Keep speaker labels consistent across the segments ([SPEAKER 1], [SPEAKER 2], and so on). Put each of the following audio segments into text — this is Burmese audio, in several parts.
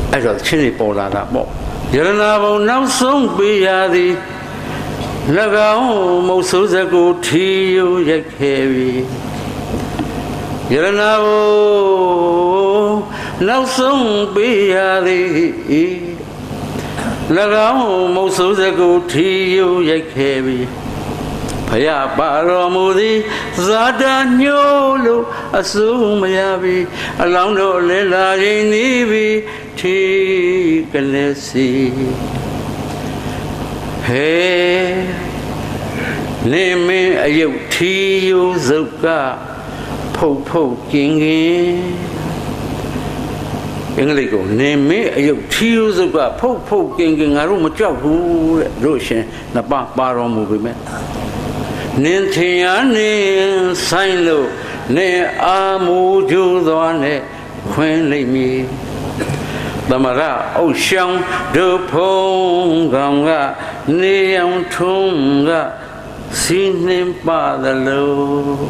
[SPEAKER 1] အဲ့တော့ချင်းတွေပေါ်လာတာပေါ့ယရနာဘုံနောက်ဆုံးပေးရသည်၎င်းမုတ်ဆိုးစကူထီယူရိုက်ခဲ့ပြီယရနာဘုံနောက်ဆုံးပေးရသည်၎င်းမုတ်ဆိုးစကူထီယူရိုက်ခဲ့ပြီဖယားပါတော်မူသည်ဇာတာညို့လို့အဆူမရပြီအလောင်းတော်လဲလာရင်နီးပြီထီကလေးစီဟဲနေမင်းအယုတ်ထီယူဇုတ်ကဖုတ်ဖုတ်ကင်းကင်းအင်္ဂလိပ်ကိုနေမင်းအယုတ်ထီယူဇုတ်ကဖုတ်ဖုတ်ကင်းကင်းငါတို့မကြောက်ဘူးတဲ့တို့ရှင်နှစ်ပါးပါတော်မူပြီမဲ့နင်ထင်ရနေဆိုင်လို့နေအာမူကျူသွားနဲ့ခွင်းလိမ့်မည်သမရအုတ်ရှောင်းဒုဖုံကောင်ကနေအောင်ထုံးကစီနှင်းပါသလို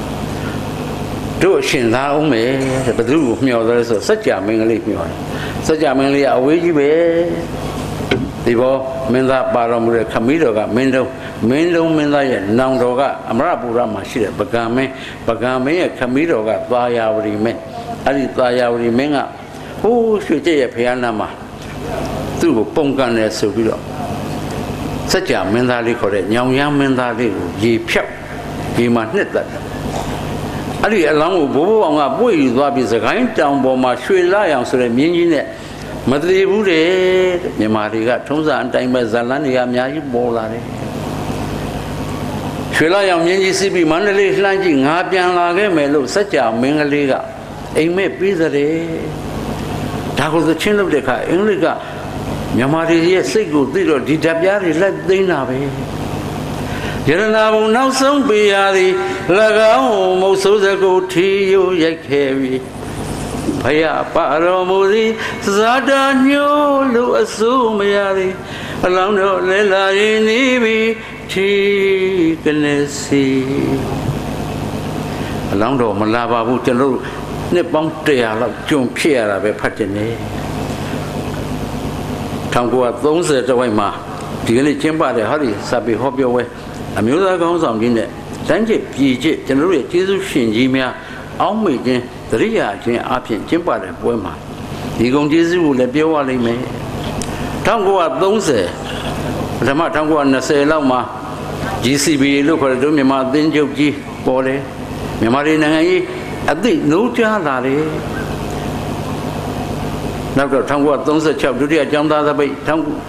[SPEAKER 1] တို့ရှင်သာအောင်မယ်ဘယ်သူကိုမျှော်တယ်ဆိုစัจ जा မင်းကလေးမျှော်တယ်စัจ जा မင်းလေးကအဝေးကြီးပဲဒီဘောမင်းသားပါတော်မူတဲ့ခမည်းတော်ကမင်းလုံးမင်းသားရဲ့နောင်တော်ကအမရပူရမှာရှိတဲ့ပကံမင်းရဲ့ခမည်းတော်ကသာယာဝတီမင်းအဲ့ဒီသာယာဝတီမင်းကဟိုးရွှေကျက်ရဲ့ဖျားနာမှာသူ့ကိုပုံကန်တယ်ဆိုပြီးတော့စัจ जा မင်းသားလေးခေါ်တဲ့ညောင်ရမ်းမင်းသားလေးကိုရေဖြောက်ရေမှာနှစ်သက်တယ်အဲ့ဒီအလောင်းကိုဘိုးဘိုးအောင်ကပွေယူသွားပြီးစကိုင်းတောင်ပေါ်မှာရွှေလာရောင်ဆိုတဲ့မြင်းကြီးနဲ့မတည်ဘူးတဲ့မြန်မာတွေကထုံးစံအတိုင်းပဲဇလန်းတွေကအများကြီးပေါ်လာတယ်ရွှေလာရောင်မြင်းကြီးစီးပြီးမန္တလေးလှမ်းကြည့်ငါပြန်လာခဲ့မယ်လို့စัจ जा မင်းကလေးကအိမ်မက်ပြီးတဲ့ဒါကိုသချင်းလုပ်တဲ့အခါအင်္ဂလိပ်ကမြန်မာတွေရဲ့စိတ်ကိုသိတော့ဒီဓာတ်ပြားတွေလက်သိမ်းတာပဲယရနာဘုံနောက်ဆုံးပေးရသည်၎င်းမုတ်ဆိုးစကူထီယူရိုက်ခဲ့ပြီဖယားပါတော်မူသည်ဇာတာညို့လို့အဆူမရသည်အလောင်းတော်လဲလာရင်နီးပြီထီကလေးစီအလောင်းတော်မလာပါဘူးကျွန်တော်တို့နှစ်ပေါင်း100လောက်ကြုံဖြစ်ရတာပဲဖတ်တယ်နေ1930တဝိုက်မှာဒီကနေ့ကျင်းပတဲ့ဟာဒီစာပေဟောပြောပွဲအမျိုးသားကောင်းဆောင်ကြီးနဲ့တန်းကျစ်ပြည်ကျစ်ကျွန်တော်တို့ရဲ့ကျေးဇူးရှင်ကြီးများအောင်းမေခြင်းသတိရခြင်းအပြင်ကျင်းပတဲ့ပွဲမှာဒီကုံကျေးဇူးကိုလည်းပြောရလိမ့်မယ်1930ပထမ1920လောက်မှာ GCB လို့ခေါ်တဲ့တို့မြန်မာအသင်းချုပ်ကြီးပေါ်တယ်မြန်မာပြည်နိုင်ငံကြီးအသိနိုးကြားလာတယ်နောက်တော့1936ဒုတိယကျောင်းသားသပိတ်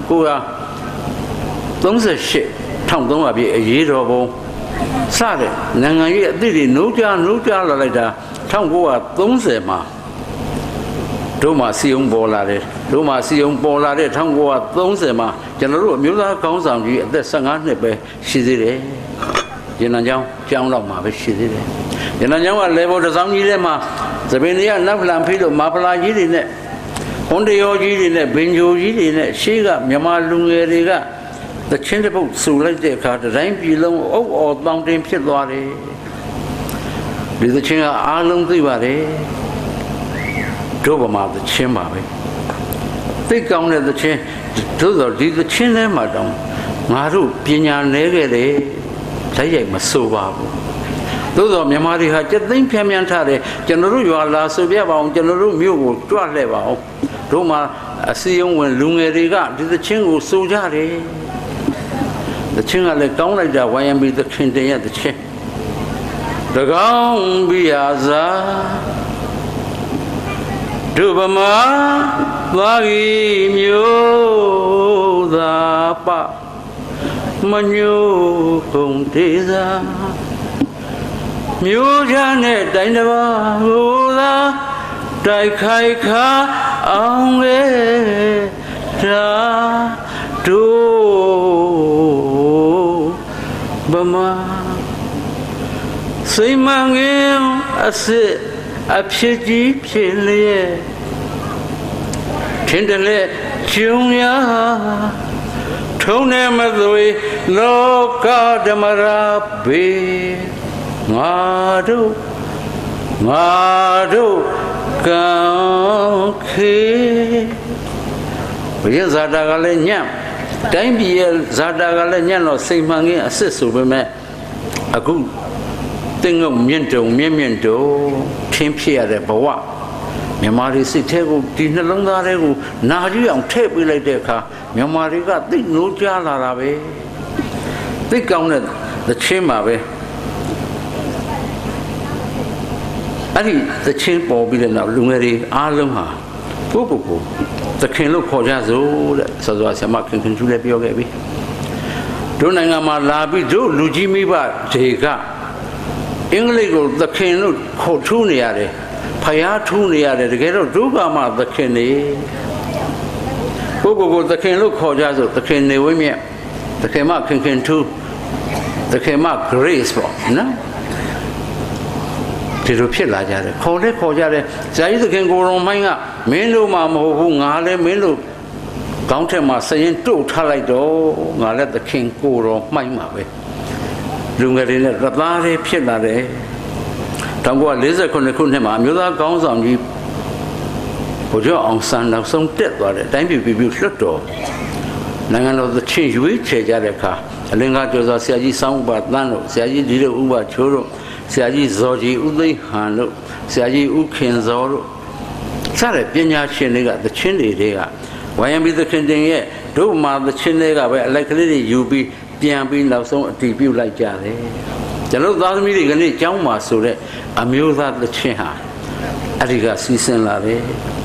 [SPEAKER 1] 1938 1300ပြည့်အရေးတော်ပုံစတဲ့နိုင်ငံရေးအသစ်တွေနိုးကြားလာလိုက်တာ1930မှာတို့မှာစီယုံပေါ်လာတယ်တို့မှာစီယုံပေါ်လာတဲ့1930မှာကျွန်တော်တို့အမျိုးသားကောင်းဆောင်ကြီးအသက်15နှစ်ပဲရှိသေးတယ်ရန်နံကျောင်းလောက်မှာပဲရှိသေးတယ်ရန်နံကျောင်းကလေဘော်တစ်ဆောင်ကြီးထဲမှာသပင်တွေကနောက်လှန်ဖိလို့မာဖလာကြီးတွေနဲ့ဟွန်တယောကြီးတွေနဲ့ဘင်ဂျိုကြီးတွေနဲ့ရှေးကမြန်မာလူငယ်တွေကသချင်းတစ်ပုတ်ဆူလိုက်တဲ့အခါတိုင်းပြည်လုံးအုပ်အော်တောင်းတင်းဖြစ်သွားတယ်ဒီသချင်းကအားလုံးသိပါတယ်တို့ဗမာသချင်းပါပဲသိကောင်းတဲ့သချင်းတို့ဆိုဒီသချင်းထဲမှာတောင်ငါတို့ပညာလဲခဲ့တယ်လက်ရိုက်မဆိုပါဘူးသို့သောမြန်မာတွေဟာစက်သိမ်းဖြန်းထားတယ်ကျွန်တော်တို့ရွာလာဆိုပြပါအောင်ကျွန်တော်တို့မြို့ကိုကြွလှည့်ပါအောင်တို့မှာအစည်းအဝေးလူငယ်တွေကဒီသချင်းကိုဆိုကြတယ်သချင်းကလည်းကောင်းလိုက်တာ YMB သခင်တင်ရဲ့သချင်းတကောင်းပြရာစာဒုဗမာသွားကြီးမျိုးသာပမညိုကုန်တေးစာမျိုးချမ်းတဲ့တိုင်းတစ်ပါးဟိုသာတိုက်ခိုက်ခါအောင်လေဒါတို့ဗမာစိတ်မငင်အစစ်အဖြစ်ကြီးဖြစ်လျက်ထင်တယ်လေကျုံရထုံးနေမသွေလောကဓမ္မရာဘေငါတို့ကောင်းခေဘုရားဇာတာကလည်းညံ့တိုင်းပြည်ရဲ့ဇာတာကလည်းညံ့တော့စိတ်မှန်ခြင်းအစစ်ဆိုပေမဲ့အခုတင်းငုံမြင့်တုံမြင့်တုံထင်းဖြစ်ရတဲ့ဘဝမြန်မာတွေစိတ်ထဲကိုဒီနှလုံးသားတွေကိုနာကြည့်အောင်ထည့်ပေးလိုက်တဲ့အခါမြန်မာတွေကသိနိုးကြလာတာပဲသိကောင်းတဲ့သချင်းမှာပဲအဲ့ဒီသချင်းပေါ်ပြီးတဲ့နောက်လူငယ်တွေအားလုံးဟာကိုသခင်လို့ခေါ်ကြစို့တဲ့ဆောစောဆရာမခင်ချူလည်းပြောခဲ့ပြီတို့နိုင်ငံမှာလာပြီးတို့လူကြီးမိဘတွေကအင်္ဂလိပ်ကိုသခင်လို့ခေါ်ထူးနေရတယ်ဖယားထူးနေရတယ်တကယ်တော့ဒုက္ခမှသခင်နေကိုသခင်လို့ခေါ်ကြစို့သခင်နေဝိမြတ်သခင်မခင်ထူးသခင်မ grace ပေါ့နော်ဒီလိုဖြစ်လာကြတယ်ခေါ်ကြတယ်ဇာတိသခင်ကိုရုံမိုင်းကမင်းတို့မှမဟုတ်ဘူးငါလည်းမင်းတို့ကောင်းထက်မှာစရင်တုတ်ထားလိုက်တော့ငါလည်းသခင်ကိုရုံမိုင်းမှာပဲလူငယ်တွေနဲ့ရသားတွေဖြစ်လာတယ်1949ခုနှစ်မှာအမျိုးသားကောင်းဆောင်ကြီးဘုရားအောင်ဆန်းနောက်ဆုံးတက်သွားတယ်တိုင်းပြည်ပြည်လွတ်တော်နိုင်ငံတော်သချင်းရွေးချယ်ကြတဲ့အခါအလင်္ကာကျော်စွာဆရာကြီးစောင်းဥပသန်းတို့ဆရာကြီးဒီလိုဥပချိုးတို့ဆရာကြီးဇော်ကြီးဦးသိန်းဟန်တို့ဆရာကြီးဦးခင်ဇော်တို့စတဲ့ပညာရှင်တွေကသချင်းတွေကဝိုင်းပြီးသခင်တင်ရဲ့ဒုမာသချင်းတွေကပဲအလိုက်ကလေးတွေယူပြီးပြန်ပြီးနောက်ဆုံးအတီးပြုတ်လိုက်ကြတယ်ကျွန်တော်သားသမီးတွေကနေ့ကျောင်းမှာဆိုတဲ့အမျိုးသားသချင်းဟာအဲ့ဒီကစီးဆင်းလာတယ်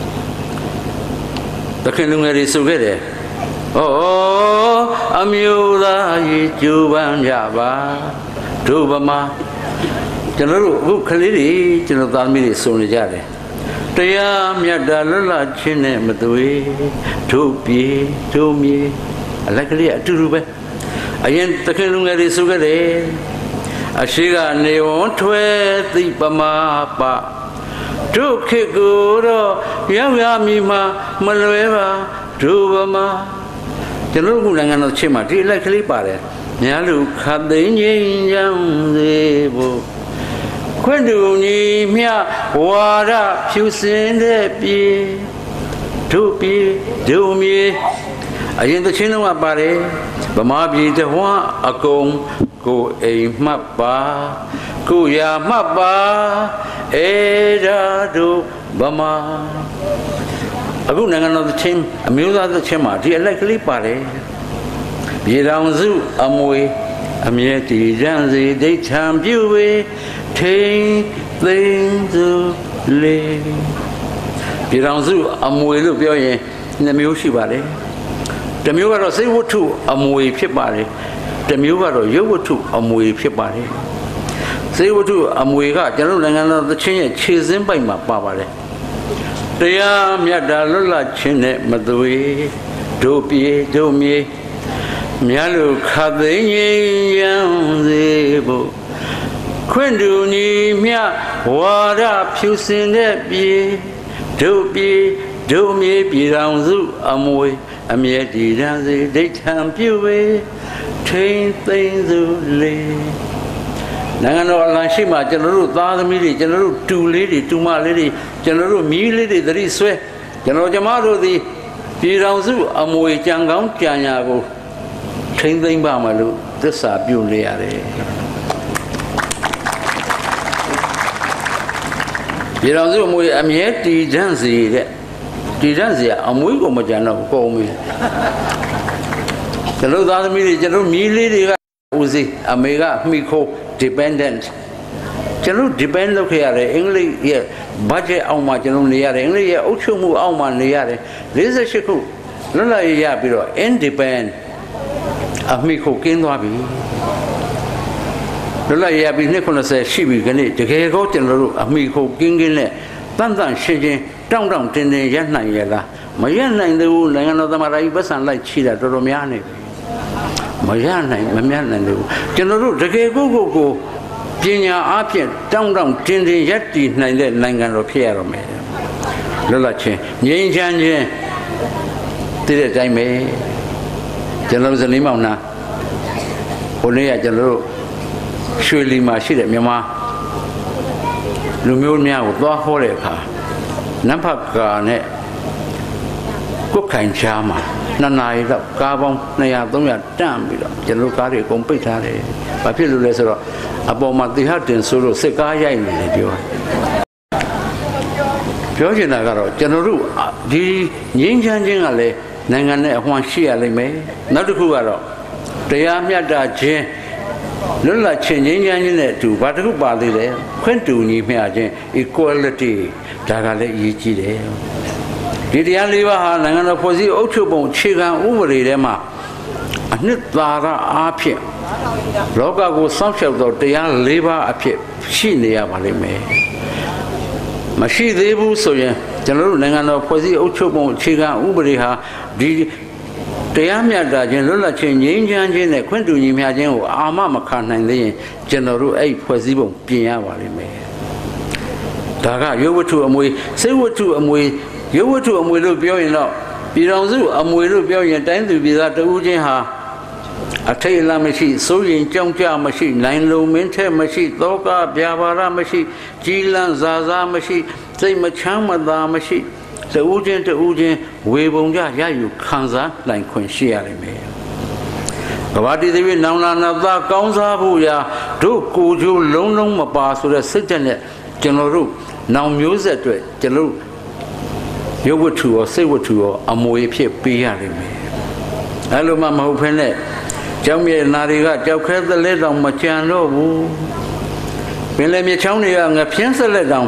[SPEAKER 1] သခင်လူငယ်တွေဆိုခဲ့တယ်ဩအမျိုးသားကြီးကြိုးပမ်းကြပါဒုဗမာကျွန်တော်တို့အခုကလေးတွေကျွန်တော်သားသမီးတွေစုံနေကြတယ်တရားမြတ်တာလွတ်လပ်ခြင်းနဲ့မသွေတို့ပြေတို့မြေအလက်ကလေးအတူတူပဲအရင်သခင်လူငယ်တွေဆိုခဲ့တယ်အရှိကနေဝန်းထွဲသိပမာပတို့ခေကိုတော့ရောက်ရမီမှာမလွဲပါဒုဗမာကျွန်တော်တို့နိုင်ငံတော်ချင်းမှာဒီအလက်ကလေးပါတယ်များလူခတ်သိင်းချင်းချမ်းစေဖို့ခွင့်တူညီမြဝါရဖြူစင်တဲ့ပြေတို့ပြေတို့မြေအရင်သချင်းလုံးကပါတယ်ဗမာပြည်တဝန်းအကုန်ကိုအိမ်မှတ်ပါကိုရာမှတ်ပါအေဒါတို့ဗမာအခုနိုင်ငံတော်သချင်းအမျိုးသားသချင်းမှာဒီအလိုက်ကလေးပါတယ်ပြည်တော်စုအမွေအမြဲတည်ရန်စီဒိဋ္ဌံပြုဝေထိန်သိမ်းစုလေးပြည်တော်စုအမွေလို့ပြောရင်နှစ်မျိုးရှိပါတယ်တစ်မျိုးကတော့စိတ်ဝတ္ထုအမွေဖြစ်ပါတယ်တစ်မျိုးကတော့ရုပ်ဝတ္ထုအမွေဖြစ်ပါတယ်စိတ်ဝတ္ထုအမွေကကျွန်တော်နိုင်ငံတော်သချင်းရဲ့ခြေစင်းပိုက်မှာပါပါတယ်တရားမြတ်တာလွတ်လပ်ခြင်းနဲ့မသွေတို့ပြေတို့မြေမြတ်လူခတ်သိမ်းရန်စေဖို့ခွင့်တူညီမြဝါဒဖြူစင်တဲ့ပြေတို့ပြေတို့မြေပြည်တော်စုအမွေအမြဲတည်ရန်စေဒိဋ္ဌံပြုဝေထိန်သိမ်းစုလေးနိုင်ငံတော်အလံရှိမှကျွန်တော်တို့သားသမီးတွေကျွန်တော်တို့တူလေးတွေတူမလေးတွေကျွန်တော်တို့မြီးလေးတွေသတိဆွဲကျွန်တော်ကျမတို့သည်ပြည်တော်စုအမွေကြံကောင်းကြံညာကိုထိန်သိမ်းပါမလို့သစ္စာပြုနေရတယ်ပြည်တော်စုအမွေအမြဲတည်တံ့စေတဲ့တည်တံ့စေအမွေကိုမကြံတော့ကုန်ပြီကျွန်တော်သားသမီးတွေကျွန်တော်မြီးလေးတွေကဦးစီးအမေကမိခိုး dependent ကျွန်တော် depend လုပ်ခဲ့ရတယ်အင်္ဂလိပ်ရဲ့ budget အောက်မှာကျွန်တော်နေရတယ်အင်္ဂလိပ်ရဲ့အုပ်ချုပ်မှုအောက်မှာနေရတယ်48ခုလွတ်လပ်ရေးရပြီးတော့ independent အမိခိုးကင်းသွားပြီလွတ်လပ်ရေးရပြီး290ရှိပြီခဏတကယ်ကောကျွန်တော်တို့အမိခိုးကင်းနဲ့တန်တန်ရှင်းရှင်းတောင်းတင်းတင်းရနိုင်ရလားမရနိုင်သေးဘူးနိုင်ငံတော်သမ္မတကြီးပတ်စံလိုက်ချီတာတော်တော်များနေပြီမရနိုင်မမြတ်နိုင်ဘူးကျွန်တော်တို့တကယ်ကိုပညာအားဖြင့်တောင်းတင်းတင်းရက်တည်နိုင်တဲ့နိုင်ငံတော်ဖြစ်ရတော့မယ်လွတ်လပ်ခြင်းငြိမ်းချမ်းခြင်းတည်တဲ့အတိုင်းပဲကျွန်တော်ဇနီးမောင်နှံဟိုနေ့ကကျွန်တော်တို့ရွှေလီမှာရှိတဲ့မြန်မာလူမျိုးများကိုသွားဟောတဲ့အခါ Nampaka Cook and Chama, Nanai, Carbon, Naya, Donia, Dam, Jelukari, Compitare, Papilu Lesero, Abomati Hatin, Suru, Sekaya in the Georgia Nagaro, General, the Yinjan Jingale, Nangane, Juan Shia Lime, Nadukuaro, Tayamia Daje, Lula changing in to Batu Bali, Quentu Nimaje, equality, Tagale Yichi. Did the Aliva Nangana Posi Ochobon, Chigan, Uveri Rema, a Nitlara Apia. Loga was some shelter, the young liver appear, she near Valime. Mashi Debu Soya, General Nangana Posi Ochobon, Chigan, Uveriha, did Tayamia Dajan, Lula changing in Quentu Nimajan, Ama Macan and the General A. Posibo, Pia Valime. Daga, you were to a way, say what to a way. You were to a widow building up. Biranzu, a widow building time to be that the Ujiha. A tailor machine, sewing Jongja machine, 9 low minter machine, Loka, Biavara machine, Jilan Zaza machine, say Machamada machine, the Ujin to Ujin, Webonga, Yayu, Kanza, like Quinshia. Gavati Devi Nana Kaunza Buya, do Kuju Lonong Mabas with a citizen, General, now music to it, General. You were to or say what to or a more behind me. Hello, Mamma, open it. Jamie Nariga, Jacques the lead on Machano. When let me tell you, I'm a pencil let down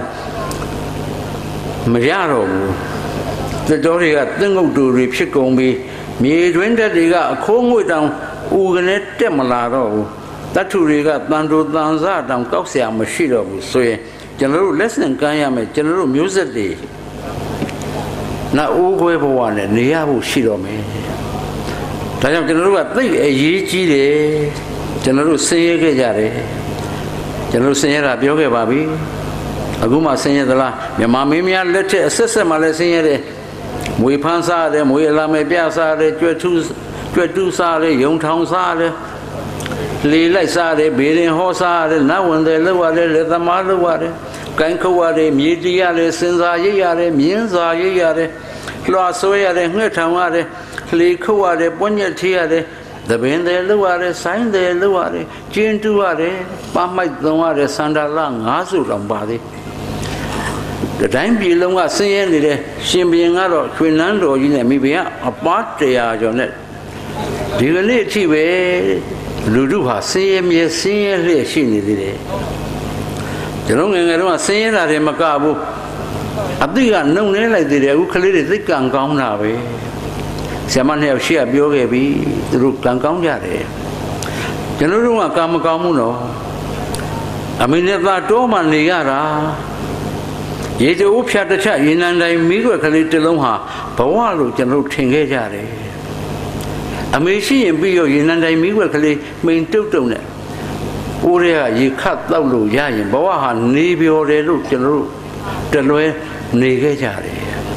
[SPEAKER 1] Majaro. The Doria Dingo do repick on me. Me winter they got a comb down Uganet Temalaro. That two regat Nando Danza down Coxia Machino. So, General lesson Kayam, General music day. Na whoever wanted, Niabu Shirome. Tayam General, I think a Yichi, General Sayagare, General Sayara Bioga Babi, Aguma Sayala, Yamamia letter, assessor Malaysia, we pansa them, we lame piazza, Twetu Sare, Young Town Sare, Lila Sare, Bidding Horsare, now when they live at it, let them out of water. Kankaware, Midiare, Sinza Yare, Mienza Yare, Loasoyare, Netamare, Likuare, Bonyatiare, the Bende Luare, Sign the Luare, Jintuare, Mamma Domare, Sanda Lang, Azulam body. The time below was saying the Shimbiangaro, Quinando, Yinamibia, a part they are on it. Do you need to be Luduha, see me, see a shiny. The long and I don't say that in Macabu. I think I know like the Ukulele, the Gangong Navi. Saman have shared Biogabi, the Rook Gangong Yare. General Kamakamuno. I mean, if I don't man the Yara. Yet the Upshat the chat, in and I meet a little longa, Pawalu, General Tingajare. I may see him be your in and I meet a little main total. Urea, you cut the blue yayin, Bawaha, Nibi or the look, the Loe, Negajari.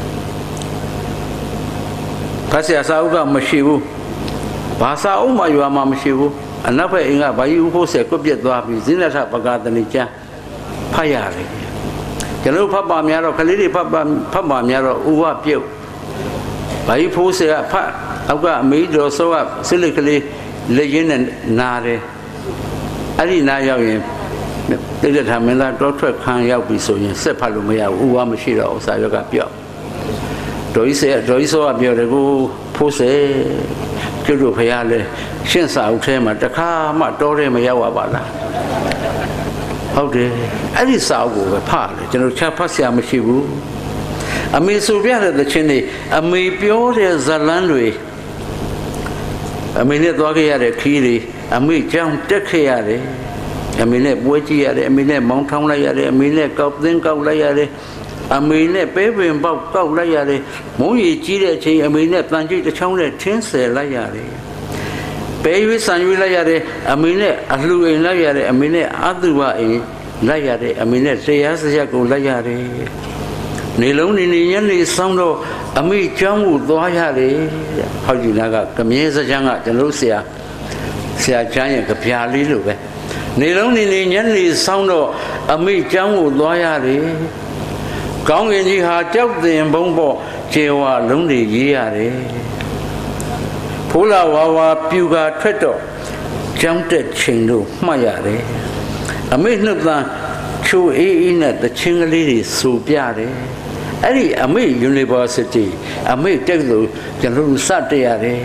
[SPEAKER 1] Cassia Sauga Mashivu, Pasa Uma, you are Mamashivu, another Inga Bayu who said, Could be a Dwabi, Zinata Pagatanicha, Payari. General Papa Miaro, Kalidi Papa Miaro, Uwa Pio. Bayu Pose a pat, I've got made or so up, silically, legend and Nare. I didn't know they did have that doctor can't help me so you said Palumia, who are machine outside of Gapio. Do you say, do you saw a beautiful pose? Kudu Payale, Shinsa Utema, the car, my daughter, Mayawabala. How did I did saw a part, General Chapasia Machibu? I mean, so we had the chine, I may be all as a landway. I mean, the dog had a key. I mean, jump the Kayare, I mean, a Boytiare, I mean, a Mountain Layare, I mean, a Cop, then Cop Layare, I mean, a baby and Bob Cop Layare, Moyi Chile, I mean, a Planji the Chong, Tinse Layare. Baby San Layare, I mean, a Lu in Layare, I mean, Adua in Layare, I mean, a Sayasako Layare. Niloni Nini Sondo, I mean, Jamu Doyare, how do you know, Camisa Janga, and Lucia. Sia Giant Capiali Lube. Niloni Nini Sondo, a me Jamu Loyari. ကောင်းကင်ကြီးဟာကြောက်တင်ဘုံပေါ်ကျေဝါလုံးတွေရေးရတယ်ဖိုးလာဝါဝါပြူကာထွက်တော့ကြောင်းတက်ချိန်တို့မှတ်ရတယ်အမေနှုတ်သားချိုးအေးအေးနဲ့တချင်းကလေးတွေစူပြတယ်အဲ့ဒီအမေ University အမေတက်လို့ကျွန်တော်တို့စတက်ရတယ်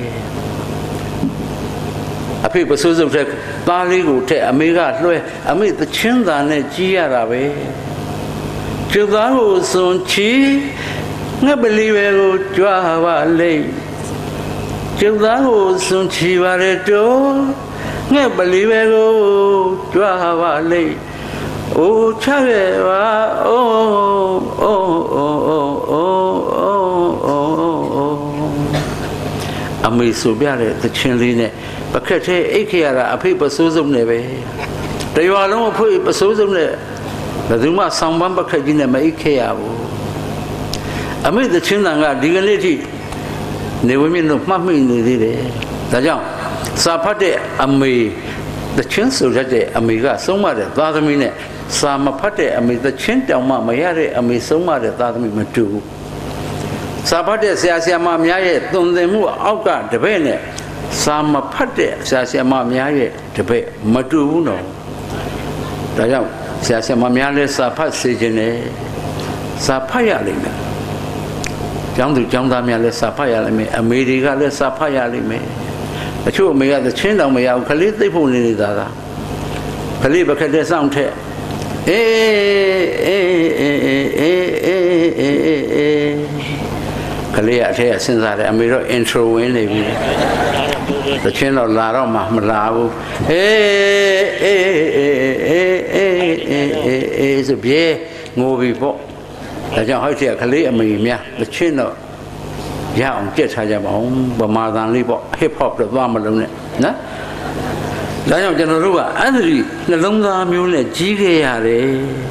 [SPEAKER 1] အဖေပစိုးစုပ်တဲ့သားလေးကိုထက်အမေကလွှဲအမေသချင်းသာနဲ့ကြီးရတာပဲကျုပ်သားကိုစွန်ချီငှက်ပလီပဲကိုကြွားပါလိမ့်ကျုပ်သားကိုစွန်ချီပါရတော့ငှက်ပလီပဲကိုကြွားပါလိမ့်အိုးချခဲ့ပါအိုးအိုးအိုးအိုးအိုးအိုးအမေဆိုပြတဲ့သချင်းလေးနဲ့ပခက်သေးအိတ်ခရတာအဖေပစိုးစုံနဲ့ပဲတရွာလုံးအဖေပစိုးစုံနဲ့ဘယ်သူမှဆောင်းပန်းပခက်ကြီးနဲ့မအိတ်ခရဘူးအမေသချင်းတန်ကဒီကနေ့ထိနေဝင်းမြင့်တို့မှတ်မိနေသေးတယ်ဒါကြောင့်စာဖတ်တဲ့အမေသချင်းဆိုရတဲ့အမေကဆုံးမတဲ့သားသမီးနဲ့စာမဖတ်တဲ့အမေသချင်းတောင်မှမရတဲ့အမေဆုံးမတဲ့သားသမီးမတူဘူးစာဖတ်တဲ့ဆရာဆရာမများရဲ့သွန်သင်မှုအောက်ကတပည့်နဲ့စာမဖတ်တဲ့ဆရာဆရာမများရဲ့တပည့်မတူဘူးနော်ဒါကြောင့်ဆရာဆရာမများလည်းစာဖတ်စေခြင်းနဲ့စာဖတ်ရလိမ့်မယ်ကျောင်းသူကျောင်းသားများလည်းစာဖတ်ရလိမ့်မယ်အမေတွေကလည်းစာဖတ်ရလိမ့်မယ်အချို့အမေကသချင်းတောင်မရဘူးခလေးသိပ်ဖို့နေနေတာကခလေးပခက်တဲ့စောင့်ထက်အေးအေးအေးအေးအေးအေးခလေးအထက်ကစဉ်းစားတယ်အမေတော့ intro ဝင်နေပြီသချင်းတော့လာတော့မှမလာဘူးအေးအေးအေးအေးအေးအေးအေးဆိုပြေငိုပြီပေါ့ဒါကြောင့်ဟောက်ချက်ကခလေးအမေများသချင်းတော့ရအောင်ကြက်ထားကြပါအောင်ဗမာသံလေးပေါ့ hip hop တော့သွားမလုံးနဲ့နော်ဒါကြောင့်ကျွန်တော်တို့ကအဲ့ဒီနှလုံးသားမျိုးနဲ့ကြီးခဲ့ရတယ်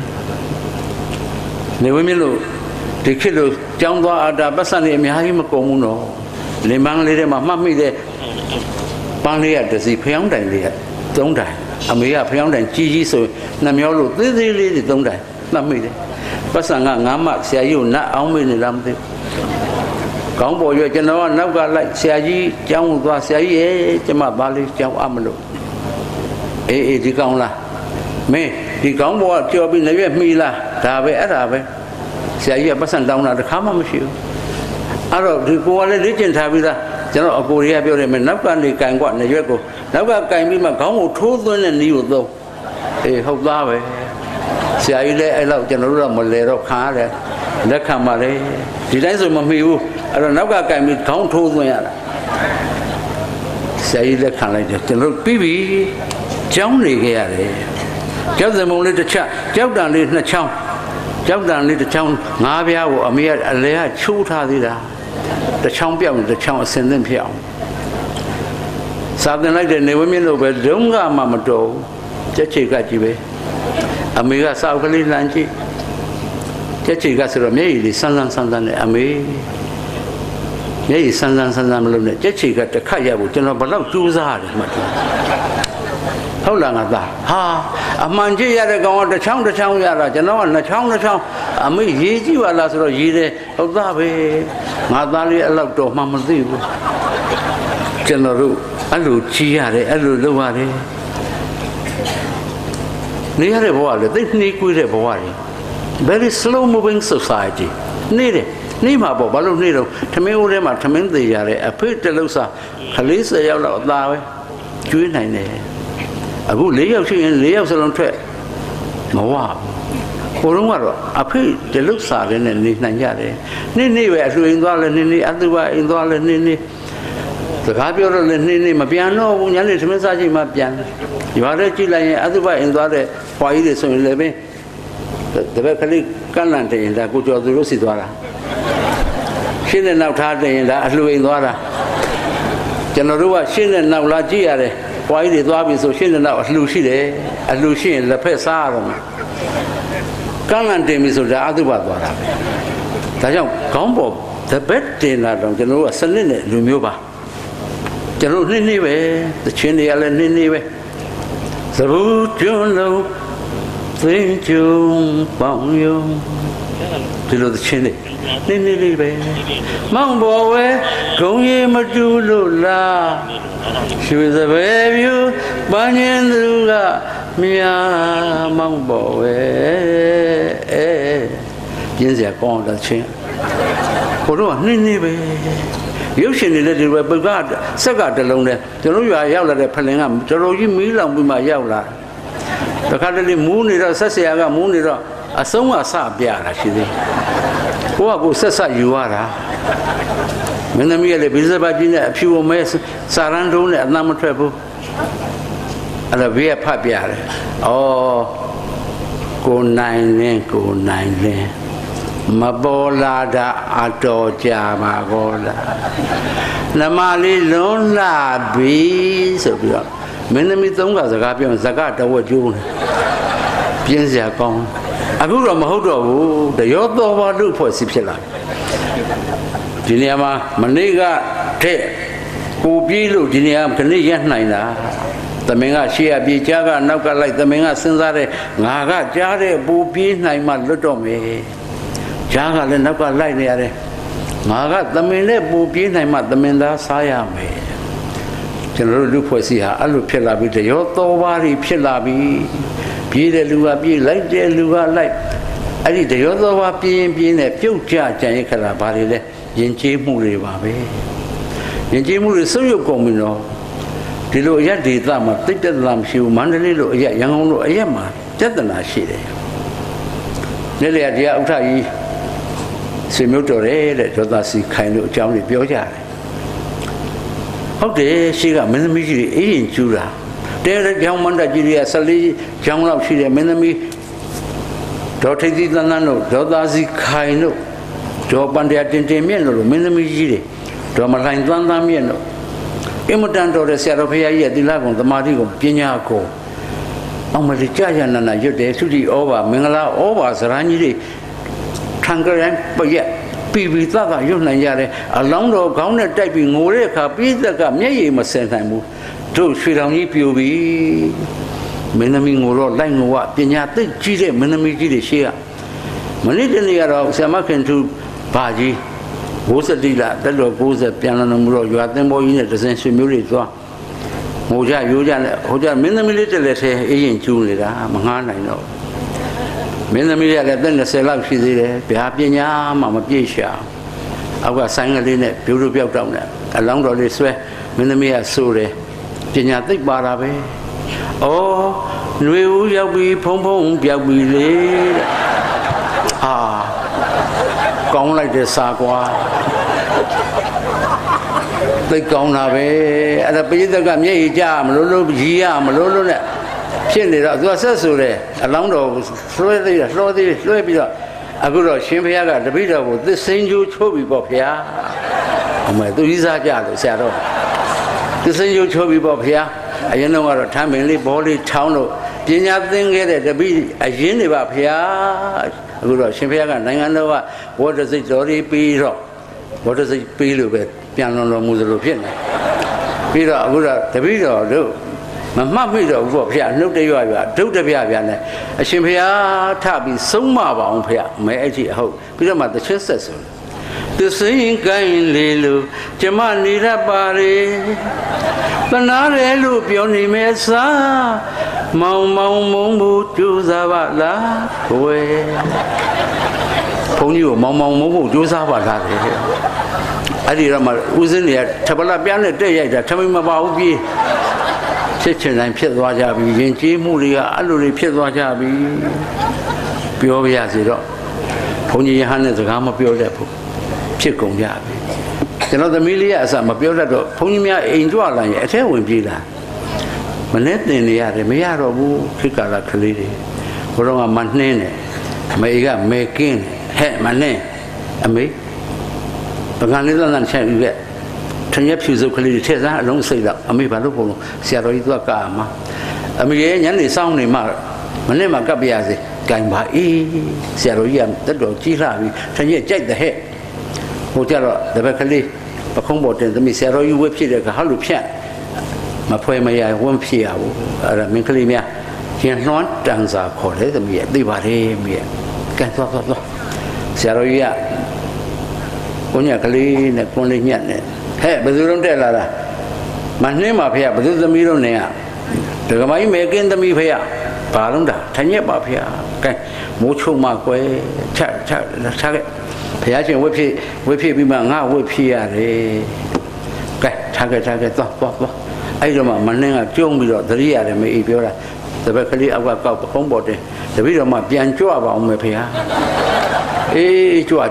[SPEAKER 1] နေဝင်းမြင့်လို့ဒီခေတ်လို့ကြောင်းသွားအတာပတ်စံနေအများကြီးမကုန်ဘူးနော်လင်ပန်းလေးထဲမှာမှတ်မိတဲ့ပန်းလေးကတစ်စီဖျောင်းတိုင်လေးက3တိုင်အမေကဖျောင်းတိုင်ကြီးကြီးဆိုနှမျောလို့သေးသေးလေးတွေ3တိုင်မှတ်မိတယ်ပတ်စံက9မှဆရာကြီးကိုနတ်အောင်မေးနေလားမသိကောင်းပေါ်ရွကျွန်တော်ကနောက်ကလိုက်ဆရာကြီးကျောင်းကိုသွားဆရာကြီးရဲ့ကျမဘာလေးကျောင်းအမလို့အေးဒီကောင်းလားမင်းဒီကောင်းပေါ်ကကြော်ပြီးလည်းရွက်မိလားဒါပဲအဲ့ဒါပဲဆရာကြီးကပတ်စံတောင်းတာတစ်ခါမှမရှိဘူးအဲ့တော့ဒီကိုကလည်းလေ့ကျင့်ထားပြီးသားကျွန်တော်အကိုတွေကပြောတယ်မင်းနောက်ကနေကင်ကွနေရွက်ကိုနောက်ကကင်ပြီးမှခေါင်းကိုထိုးသွင်းတဲ့နည်းကိုသုံးအေးဟုတ်သားပဲဆရာကြီးလည်းအဲ့လောက်ကျွန်တော်တို့တော့မလဲတော့ခံရတယ်လက်ခံပါလေဒီတိုင်းဆိုမမှီဘူးအဲ့တော့နောက်ကကင်ပြီးခေါင်းထိုးသွင်းရတာဆရာကြီးလက်ခံလိုက်တယ်ကျွန်တော်ပြီးပြီကျောင်းနေခဲ့ရတယ်ကျောက်စံမုံလေးတစ်ချက်ကျောက်တန်လေး2ချောင်းကျောက်တန်လေးတစ်ချောင်း5ပြားကိုအမေကအလဲကချိုးထားသေးတာတစ်ချောင်းပြောက်တစ်ချောင်းအစင်သင့်ဖြစ်အောင်စာသင်လိုက်တဲ့နေဝင်းမြင့်လို့ပဲဒုံးကမှမတော်ကြက်ချေကကြည့်ပဲအမေကစာအုပ်ကလေးလှမ်းကြည့်ကြက်ချေကဆိုတော့မျက်ရည်လေးဆန်းဆန်းဆန်းဆန်းနဲ့အမေမျက်ရည်ဆန်းဆန်းဆန်းဆန်းမလို့နဲ့ကြက်ချေကတစ်ခတ်ရဖို့ကျွန်တော်ဘယ်တော့ကြိုးစားရတယ်မှတ်တယ်ဟုတ်လားငါသားဟာအမှန်ကြည့်ရတဲ့ကောင်ကတစ်ချောင်းတစ်ချောင်းရတာကျွန်တော်က2ချောင်း2ချောင်းအမေရေးကြည့်ပါလားဆိုတော့ရေးတယ်ဟုတ်သားပဲငါသားလေးအဲ့လောက်တော့မှမသိဘူးကျွန်တော်တို့အဲ့လိုကြည့်ရတယ်အဲ့လိုလုပ်ရတယ်နေရတဲ့ဘဝလေသိနှီးကွေးတဲ့ဘဝတွေ very slow moving society နေတယ်နေမှာပေါ့ဘာလို့နေတော့ထမင်းဦးထဲမှာထမင်းသေးရတယ်အဖေတလုံးစားခလေး10ယောက်လောက်အသာပဲကျွေးနိုင်တယ်အခု4ယောက်ရှိရင်4ယောက်စလုံးထွက်မဝဘူးဟိုတုန်းကတော့အဖေတလုံးစားတဲ့နဲ့နေနိုင်ကြတယ်နေ့ပဲအလှူအိမ်သွားလဲနေ့အသုဘအိမ်သွားလဲနေ့စကားပြောတော့လဲနေ့မပြန်တော့ဘူးညနေထမင်းစားချိန်မှပြန်ရွာထဲကြည့်လိုက်ရင်အသုဘအိမ်သွားတဲ့ဖွာကြီးတွေဆိုရင်လည်းပဲတပည့်ကလေးကန့်လန့်တရင်ဒါကိုကျော်သူတို့စီသွားတာရှင်းတဲ့နောက်ထားတရင်ဒါအလှူအိမ်သွားတာကျွန်တော်တို့ကရှင်းတဲ့နောက်လာကြည့်ရတယ်ဖွာကြီးတွေသွားပြီဆိုရှင်းတဲ့နောက်အလှူရှိတယ်အလှူရှိရင်လက်ဖက်စားရတော့မှာကန့်လန့်တင်ပြီဆိုဒါအသုဘသွားတာပဲဒါကြောင့်ခေါင်းပေါ်တပည့်တင်လာတော့ကျွန်တော်တို့ကစနစ်နဲ့လူမျိုးပါကျွန်တော်နေ့ပဲတချင်းတွေကလည်းနေ့ပဲသဘူးကျွန်းလုံးသိကျုံပေါင်းယုံဒီလိုသချင်းလေးနည်းနည်းလေးပဲမောင်ဘောဝဲဂုံရီမတူလို့လားရွှေစပယ်ပြူပန်းချင်းသူကမြာမောင်ဘောဝဲပြင်းစရာကောင်းတဲ့ချင်းဘုရားနည်းနည်းပဲရုပ်ရှင်တွေလည်းဒီလိုပဲပုဂ္ဂဆက်ကတလုံးနဲ့ကျွန်တော်ရွာရောက်လာတဲ့ဖလင်ကကျွန်တော်ကြီးမီးလောင်ပြီးမှရောက်လာတခါတလေမူးနေတော့ဆက်ဆရာကမူးနေတော့အဆုံးကစပြတာရှိသေးကိုကကိုဆက်ယူရတာမင်းသမီးကလည်းဘိဇဘကြီးနဲ့အဖြူမဲစာရန်တုံးနဲ့အသံမထွက်ဘူးအဲ့ဒါဘေးကဖတ်ပြတယ်ဩကိုနိုင်လင်းမပေါ်လာတာအတော်ကြာပါကောလားနမလေးလွန်လာပြီဆိုပြီးတော့မင်းသမီးသုံးကစကားပြောဇကတဝက်ကျိုးနေပြင်းစရာကောင်းအခုတော့မဟုတ်တော့ဘူးတရောတော်ဘာလို့ဖွဲ့စီဖြစ်လာဒီနေရာမှာမနေ့ကတဲ့ကိုပြေးလို့ဒီနေရာခဏရနိုင်တာသမင်ကရှေ့ကပြေးကြားကနောက်ကလိုက်သမင်ကစဉ်းစားတဲ့ငါကကြားတဲ့ပူပြေးနိုင်မှလွတ်တော့မယ်ကြားကလည်းနောက်ကလိုက်နေရတယ်ငါကသမင်နဲ့ပူပြေးနိုင်မှသမင်သားစားရမယ်ကျွန်တော်တို့လူဖွဲ့စီဟာအဲ့လိုဖြစ်လာပြီတရောတော်ဘာတွေဖြစ်လာပြီပြေးတဲ့လူကပြေးလိုက်တဲ့လူကလိုက်အဲ့ဒီတရောတော်ဘာပြေးရင်ပြေးနေပြုတ်ကြကြံရခလာဘာတွေလဲယဉ်ကျေးမှုတွေပါပဲယဉ်ကျေးမှုတွေဆုံးယုတ်ကုန်ပြီနော်ဒီလိုအရက်ဒေသမှာတိတ်တက်လာမရှိဘူးမန္တလေးလိုအရက်ရန်ကုန်လိုအရက်မှာပြဿနာရှိတယ်နေ့လည်တရားဥထကြီးဆွေမျိုးတော်တယ်တဲ့ဒေါသစီခိုင်လို့အကြောင်းတွေပြောကြတယ်ဟုတ်တယ်ရှိကမင်းသမီးကြီးတွေအေးရင်ကျူးတာတဲတဲ့ကြောင်မန္တကြီးတွေက14ကြောင်လောက်ရှိတယ်မင်းသမီးဒေါ်ထိပ်သီးသန်းသန်းတို့ဒေါသစီခိုင်တို့ဒေါ်ပန်တရားတင်မြင့်တို့မင်းသမီးကြီးတွေဒေါ်မလှိုင်သန်းသန်းမြင့်တို့အမတန်တော်တဲ့ဆရာတော်ဖရာကြီးရဲ့သီလကုံသမာဓိကုံပညာကုံအောင်မလေးကြာရနာနာရွတ်တယ်သုတိဩဘာမင်္ဂလာဩဘာစရန်ကြီးတွေထံကြရင်ပရက်ပြီးသကရွတ်နိုင်ကြတယ်အလောင်းတော်ခေါင်းနဲ့တိုက်ပြီးငိုတဲ့အခါပြည့်သက်ကမျက်ရည်မစင်နိုင်ဘူးတို့ရွှေတောင်ကြီးပြိုပြီမင်းသမီးငိုတော့လိုက်ငိုကပညာသိကြီးတဲ့မင်းသမီးကြီးတွေရှေ့ကမနေ့တနေ့ကတော့ဆရာမခင်သူဘာကြီး60တိလာတက်တော်60ပြန်လာမှုတော့ရွာသင်္ဘောကြီးနဲ့တစင်ရွှေမျိုးတွေသွားငိုကြရိုးကြနဲ့ဟိုကြမင်းသမီးလေးတက်လက်ထဲအေးရင်ကျူးနေတာမငားနိုင်တော့မင်းသမီးလေးကလည်းတက်20လောက်ရှိသေးတယ်ဗျာပညာမှမပြည့်ရှာအောက်ကဆိုင်ကလေးနဲ့ပြိုးတို့ပြောက်တောင်းတယ်အလောင်းတော်လေးဆွဲမင်းသမီးကစိုးတယ်ပညာသိပ်ပါတာပဲဩຫນွေဦးရောက်ပြီးဖုံဖုံပြောက်ပြီးလေတဲ့ဟာကောင်းလိုက်တဲ့စာကွာသိကောင်းတာပဲအဲ့ဒါပိဋကကမျက်ရည်ကြမလို့လို့ရီရမလို့လို့နဲ့ဖြစ်နေတော့သူကဆက်ဆိုတယ်အလောင်းတော်လွှဲသေးတယ်လွှဲပြီးတော့အခုတော့ရှင်ဘုရားကတပည့်တော်ကိုသစ္စိန်ကျိုးချိုးပြီးပေါ့ဘုရားအမေသူကြီးစားကြလို့ဆရာတော်သစ္စိန်ကျိုးချိုးပြီးပေါ့ဘုရားအရင်တော့ကတော့ထမ်းပင်လေးဘောလေးချောင်းလို့ပညာသင်ခဲ့တဲ့တပည့်အရင်တွေပါဘုရားအခုတော့ရှင်ဘုရားကနိုင်ငံတော်ကဘောဓစိတ်တော်တွေပြီးတော့ဘောဓစိတ်ပြီးလို့ပဲပြန်လွန်တော်မူသလိုဖြစ်နေပြီးတော့အခုတော့တပည့်တော်တို့မမှတ်မိတော့ဘူးပေါ့ဘုရားနှုတ်တရွရွဒုတ်တပြပြနဲ့အရှင်ဘုရားထပြီးဆုံးမပါအောင်ဘုရားမဲအကြည့်အဟုတ်ပြီးတော့မှတစ်ချက်ဆက်ဆိုသစ္စိန်ကိုင်းလေလို့ကျမနေရပါလေတနာရဲလို့ပြောနေမယ်စားမောင်မုံဘူးကြိုးစားပါလားဝဲဘုန်းကြီးကိုမောင်မုံဘူးကြိုးစားပါလားတဲ့အဲ့ဒီတော့မှဦးစင်းတွေကထပလာပြားနဲ့တက်ရိုက်တာထမိမပါဘူးပြေးဖြစ်ချင်တိုင်းဖြစ်သွားကြပြီယဉ်ကျေးမှုတွေကအဲ့လိုတွေဖြစ်သွားကြပြီပြောပြရစီတော့ဘုန်းကြီးရဟန်းနဲ့စကားမပြောတတ်ဘူးဖြစ်ကုန်ကြပြီကျွန်တော်သမီးလေးကအစမပြောတတ်တော့ဘုန်းကြီးများအိမ်ကြွလာရင်အထဲဝင်ပြေးလာမနဲ့တင်နေရတယ်မရတော့ဘူးခိကာလကလေးတွေဘုရားကမနှင်းတယ်မေကမေကင်းဟဲ့မနှင်းအမေပကံလေးသန်းချက်ယူခဲ့ထင်ရဖြူစုပ်ကလေးတွေထည့်စားအလုံးစိတ်တော့အမေဘာလို့ပုံလို့ဆရာတော်ကြီးသူကကာမှာအမေရဲ့ညနေစောင်းနေမှမနေ့မှကပ်ပြရစေကင်ပါအေးဆရာတော်ကြီးကတက်တော်ကြီးလှပြီထင်ရကြိုက်တဲ့ဟဲ့ဟိုကြတော့တပည့်ကလေးပခုံးပေါ်တင်သမီးဆရာတော်ကြီးဝှက်ဖြစ်တဲ့ကဟာလူဖြတ်မဖွဲမရဝန်းဖြစ်ရဘူးအဲ့ဒါမင်းကလေးများရင်နှွမ်းတန်စာခေါ်တယ်သမီးရဲ့သိပါတယ်မိရဲ့ကဲသွားဆရာတော်ကြီးကကိုညကလေးနဲ့ကွန်းလေးညက်နေဟဲ့ဘယ်သူလုံးတက်လာတာမနှင်းပါဖေဘယ်သူသမီးလုံးနေရဒကမကြီးမဲကင်းသမီးဖေဘာလုံးတာထညက်ပါဖေကဲမိုးချုံမကွယ်ချက်ခဲ့ဘုရားရှင်ဝိဖြစ်ပြီးမှငါဝိဖြစ်ရတယ်ကဲထားခဲ့သွားအဲ့တော့မှမနှင်းကကျုံပြီးတော့သတိရတယ်မေးပြောတာတပည့်ကလေးအောက်ကကောက်ပခုံးပေါ်တယ်တပည့်တော်မှပြန်ကြွပါအောင်မေဖေအေးကြွ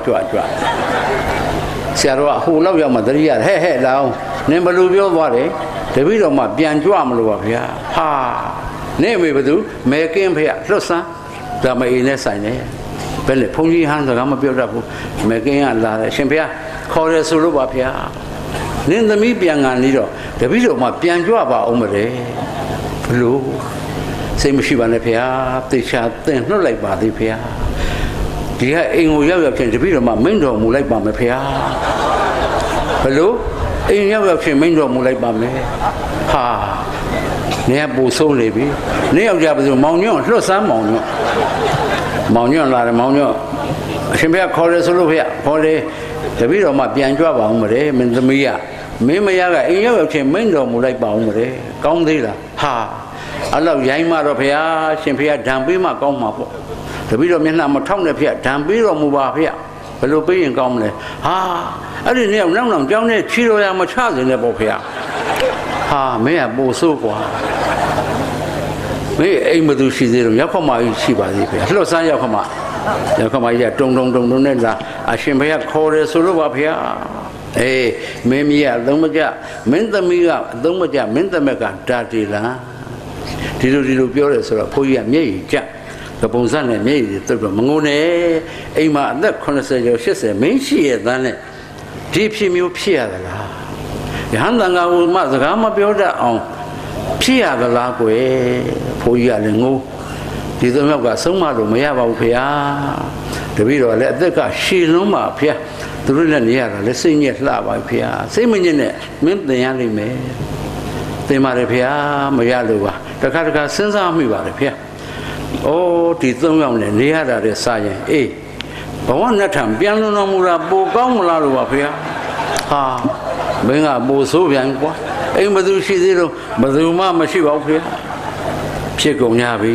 [SPEAKER 1] ဆရာတော်ကဟိုလောက်ရောက်မှသတိရတယ်ဟဲ့လောင်းနင်ဘယ်လိုပြောသွားတယ်တပည့်တော်မှပြန်ကြွမလို့ပါဗျာဟာနေမေဘသူမဲကင်းဖေလွတ်စမ်းဒါမအေးနဲ့ဆိုင်တယ်ဘယ်လေဘုန်းကြီးဟန်းစကားမပြောတတ်ဘူးမဲကင်းကလာတယ်ရှင်ဖေခေါ်တယ်ဆိုလို့ပါဗျာနင်သမီးပြန်ကန်ပြီးတော့တပည့်တော်မှပြန်ကြွပါအောင်မလဲဘလို့စိတ်မရှိပါနဲ့ဖေတေချာသင်နှုတ်လိုက်ပါသေးဖေဒီကအိမ်ကိုရောက်ဖြင့်တပည့်တော်မှမိန့်တော်မူလိုက်ပါမယ်ဖေဘလို့အိမ်ရောက်ဖြင့်မိန့်တော်မူလိုက်ပါမယ်ဟာနေကပူဆုံးနေပြီနေယောက်ျားဘယ်သူမောင်ညွန့်လွတ်စမ်းမောင်ညွန့်လာတယ်မောင်ညွန့်အရှင်ဖေခေါ်တယ်ဆိုလို့ဖေခေါ်တယ်တပည့်တော်မှပြန်ကြွပါအောင်မလဲမင်းသမီးကမင်းမယားကအိမ်ရောက်ဖြင့်မိန့်တော်မူလိုက်ပါအောင်မလဲကောင်းသေးလားဟာအဲ့လောက်ရိုင်းမှတော့ဖေရှင်ဖေဓာန်ပေးမှကောင်းမှာပေါ့တပည့်တော်မျက်နှာမထောက်နဲ့ဖေဓာန်ပေးတော်မူပါဖေဘယ်လိုပေးရင်ကောင်းမလဲဟာအဲ့ဒီနေ့နောက်ကြောင်းနဲ့ချီတော်ရမချစင်နဲ့ပေါ့ဖေဟာမင်းကပို့ဆိုးกว่าမင်းအိမ်မသူရှိသေးတော့ရောက်ခမကြီးရှိပါသေးဖေလှော့ဆန်းရောက်ခမကြီးကတုံနဲ့လာအရှင်ဖေခေါ်တယ်ဆိုလို့ပါဖေအေးမင်းမီးကအသုံးမကျမင်းသမီးကအသုံးမကျမင်းသမက်ကဓာတိလားဒီလိုပြောတယ်ဆိုတော့ဘုန်းကြီးကမျက်ရည်ကျကပုံစံနဲ့မျက်ရည်တွေတုတ်တော့မငုံနဲ့အိမ်မှာအသက်80ကျော်80မင်းရှိရဲ့တန်းနဲ့ဒီဖြစ်မျိုးဖြစ်ရသလားယဟန်တန်ခါကမှစကားမပြောတတ်အောင်ဖြစ်ရသလားကွယ်ဘုန်းကြီးကလည်းငိုဒီသုံးယောက်ကဆုံးမလို့မရပါဘူးဖေဟာတပည့်တော်လည်းအသက်ကရှည်လုံးပါဖေသူတို့လည်းနေရတာလည်းစိတ်ညစ်လှပါဖေဟာစိတ်မညစ်နဲ့မင်းသင်ရလိမ့်မယ်သင်ပါတယ်ဖေဟာမရလို့ပါတခါစဉ်းစားမိပါတယ်ဖေအိုးဒီသုံးယောက်နဲ့နေရတာတဲ့စာရင်အေးဘဝနဲ့ထံပြန်လွန်တော်မူတာပိုကောင်းမလားလို့ပါဖေဟာမင်းကပိုဆိုးပြန်ကွာအိမ်ဘသူရှိသေးတော့ဘသူမှမရှိပါဘူးဖေဖြစ်ကုန်ကြပြီ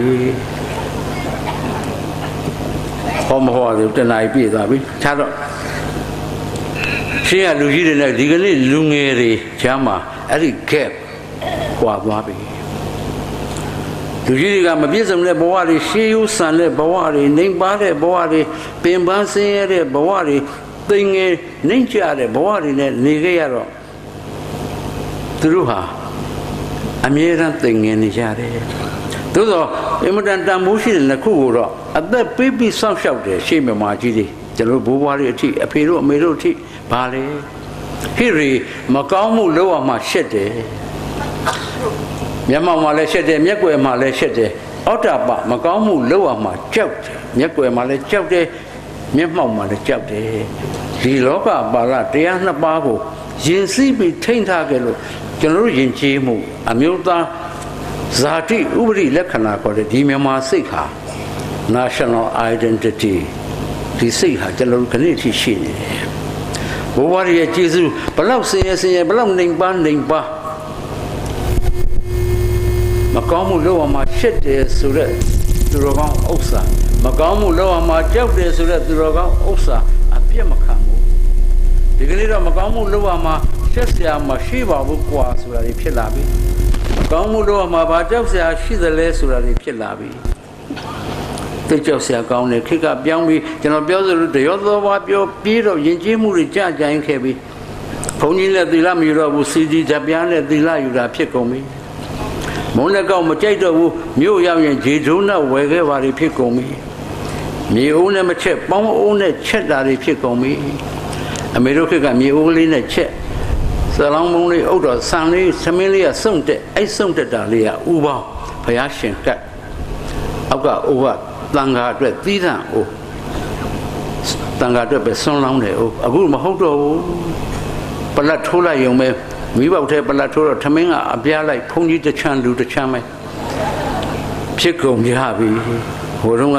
[SPEAKER 1] ဟောမဟောတယ်တနားပြည့်သွားပြီခြားတော့ရှင်းရလူကြီးတွေနဲ့ဒီကနေ့လူငယ်တွေချမ်းမှာအဲ့ဒီ gap ကွာသွားပြီလူကြီးတွေကမပြည့်စုံတဲ့ဘဝတွေရှေးယူဆန်တဲ့ဘဝတွေနှိမ်ပါတဲ့ဘဝတွေပင်ပန်းဆင်းရဲတဲ့ဘဝတွေသိငယ်နှိမ်ကျတဲ့ဘဝတွေနဲ့နေခဲ့ရတော့သူတို့ဟာအမြဲတမ်းသိငယ်နေကြတယ်သို့သောအင်မတန်တန်ဖိုးရှိတဲ့နှစ်ခုကိုတော့အသက်ပေးပြီးစောင့်ရှောက်တယ်ရှေ့မြမာကြီးတွေကျွန်တော်ဘိုးဘွားတွေအထိအဖေတို့အမေတို့အထိဘာလဲဟိရိမကောင်းမှုလောက်အောင်မှရှက်တယ်မျက်မှောက်မှာလည်းရှက်တယ်မျက်ကွယ်မှာလည်းရှက်တယ်အောက်တာပမကောင်းမှုလောက်အောင်မှကြောက်တယ်မျက်ကွယ်မှာလည်းကြောက်တယ်မျက်မှောက်မှာလည်းကြောက်တယ်ဒီလောကပါဠတရားနှစ်ပါးကိုယဉ်စီးပြီးထိန်းထားကြလို့ကျွန်တော်တို့ယဉ်ကျေးမှုအမျိုးသားဇာတိဥပဒေလက္ခဏာခေါ်တဲ့ဒီမြန်မာစိတ်ဟာ national identity ဒီစိတ်ဟာကျွန်တော်တို့ခဏအထိရှိနေတယ်ဘိုးဘွားရဲ့ကျေးဇူးဘလောက်ဆင်းရဲဘလောက်နှိမ်ပါမကောင်းမှုလောက်အောင်မှရှက်တယ်ဆိုတဲ့သူတော်ကောင်းဥစ္စာမကောင်းမှုလောက်အောင်မှကြောက်တယ်ဆိုတဲ့သူတော်ကောင်းဥစ္စာအပြစ်မခံဘူးဒီကနေ့တော့မကောင်းမှုလောက်အောင်မှရှက်စရာမရှိပါဘူးကွာဆိုတာတွေဖြစ်လာပြီမကောင်းမှုလောက်အောင်မှဘာကြောက်စရာရှိသလဲဆိုတာတွေဖြစ်လာပြီတိတ်ကြောက်စရာကောင်းတယ်ခေတ်ကပြောင်းပြီးကျွန်တော်ပြောသလိုတရောသောဘာပြောပြီးတော့ယဉ်ကျေးမှုတွေကြကြိုင်ခဲ့ပြီးဘုန်းကြီးလည်းသီလမယူတော့ဘူးစီဒီဓပြားနဲ့သီလယူတာဖြစ်ကုန်ပြီမုန်းလည်းကောက်မကြိုက်တော့ဘူးမြို့ရောက်ရင်ဂျေဒုံနဲ့ဝယ်ခဲ့ပါလိဖြစ်ကုန်ပြီမြေအိုးနဲ့မချက်ပေါင်းအိုးနဲ့ချက်တာတွေဖြစ်ကုန်ပြီအမေတို့ခေတ်ကမြေအိုးလေးနဲ့ချက်စလောင်းမုံလေးအုတ်တော်ဆန်လေးသမင်းလေးကစုံတက်အဲ့စုံတက်တာလေးကဥပေါင်းဘုရားရှင်ကတ်အောက်ကအိုးကတန်ဃာအတွက်သီးသန့်အိုးတန်ဃာအတွက်ပဲဆွန်းလောင်းတယ်အိုးအခုမဟုတ်တော့ဘူးပလက်ထိုးလိုက်ရုံပဲမိဘထဲပလက်ထိုးတော့ထမင်းကအပြားလိုက်ဘုန်းကြီးတစ်ချမ်းလူတစ်ချမ်းပဲဖြစ်ကုန်ကြပြီဟိုတုန်းက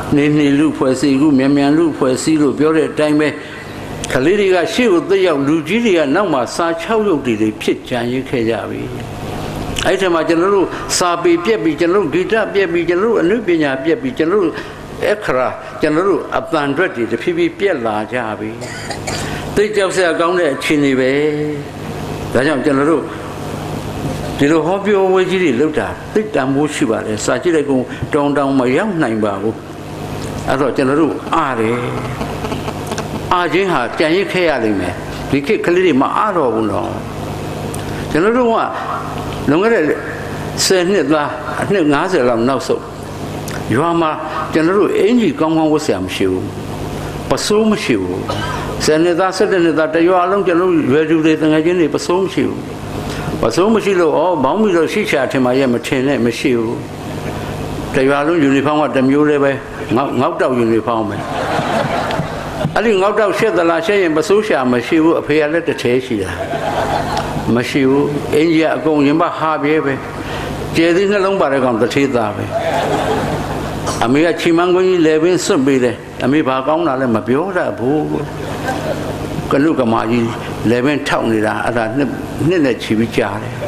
[SPEAKER 1] နေလူဖွဲ့စည်းခုမြန်လူဖွဲ့စည်းလို့ပြောတဲ့အတိုင်းပဲခလေးတွေကရှေ့ကိုတက်ရောက်လူကြီးတွေကနောက်မှာစာ6ရုပ်တွေဖြစ်ကြံရစ်ခဲ့ကြပြီအဲ့ဒီမှာကျွန်တော်တို့စာပေပြက်ပြီးကျွန်တော်တို့ဂီတပြက်ပြီးကျွန်တော်တို့အနုပညာပြက်ပြီးကျွန်တော်တို့အခရာကျွန်တော်တို့အပန်တွက်တွေတဖြည်းဖြည်းပြက်လာကြပြီသိကြောက်စရာကောင်းတဲ့အခြေအနေပဲဒါကြောင့်ကျွန်တော်တို့ဒီလိုဟောပြောဝေးကြီးတွေလောက်တာသိတန်မိုးရှိပါတယ်စာကြည့်လိုက်ကုန်တောင်မရောက်နိုင်ပါဘူးအဲ့တော့ကျွန်တော်တို့အားတယ်အားချင်းဟာကြံရစ်ခဲ့ရလိမ့်မယ်ဒီခေတ်ကလေးတွေမအားတော့ဘူးနော်ကျွန်တော်တို့ကလွန်ခဲ့တဲ့10နှစ်သားအနှစ်50လောက်နောက်ဆုံးရွာမှာကျွန်တော်တို့အင်ကြီးကောင်းဝတ်ဆရာမရှိဘူးပစိုးမရှိဘူး10နှစ်သား17နှစ်သားတရွာလုံးကျွန်တော်တို့ရွယ်သူတွေတငယ်ချင်းတွေပစိုးမရှိဘူးပစိုးမရှိလို့ဘောင်းပြီးတော့ရှိချာထင်မှရဲ့မထင်နဲ့မရှိဘူးတရွာလုံးယူနီဖောင်းကတစ်မျိုးလေးပဲငေါက်တောက်ယူနီဖောင်းပဲအဲ့ဒီငေါက်တောက်ရှက်သလားရှက်ရင်ပစိုးရှာမရှိဘူးအဖေကလည်းတစ်ထဲရှိတာမရှိဘူးအင်ကြီးအကုန်ရင်ပါဟာပြဲပဲကျဲသီးနှလုံးပါတဲ့ကောင်တစ်ထေးသားပဲအမေကချီမန်းကွင်းကြီးလေပင်စွတ်ပေးတယ်အမေဘာကောင်းတာလဲမပြောတတ်ဘူးကနုကမာကြီးလေပင်ထောက်နေတာအဲ့ဒါနှစ်နဲ့ချီပြီးကြားတယ်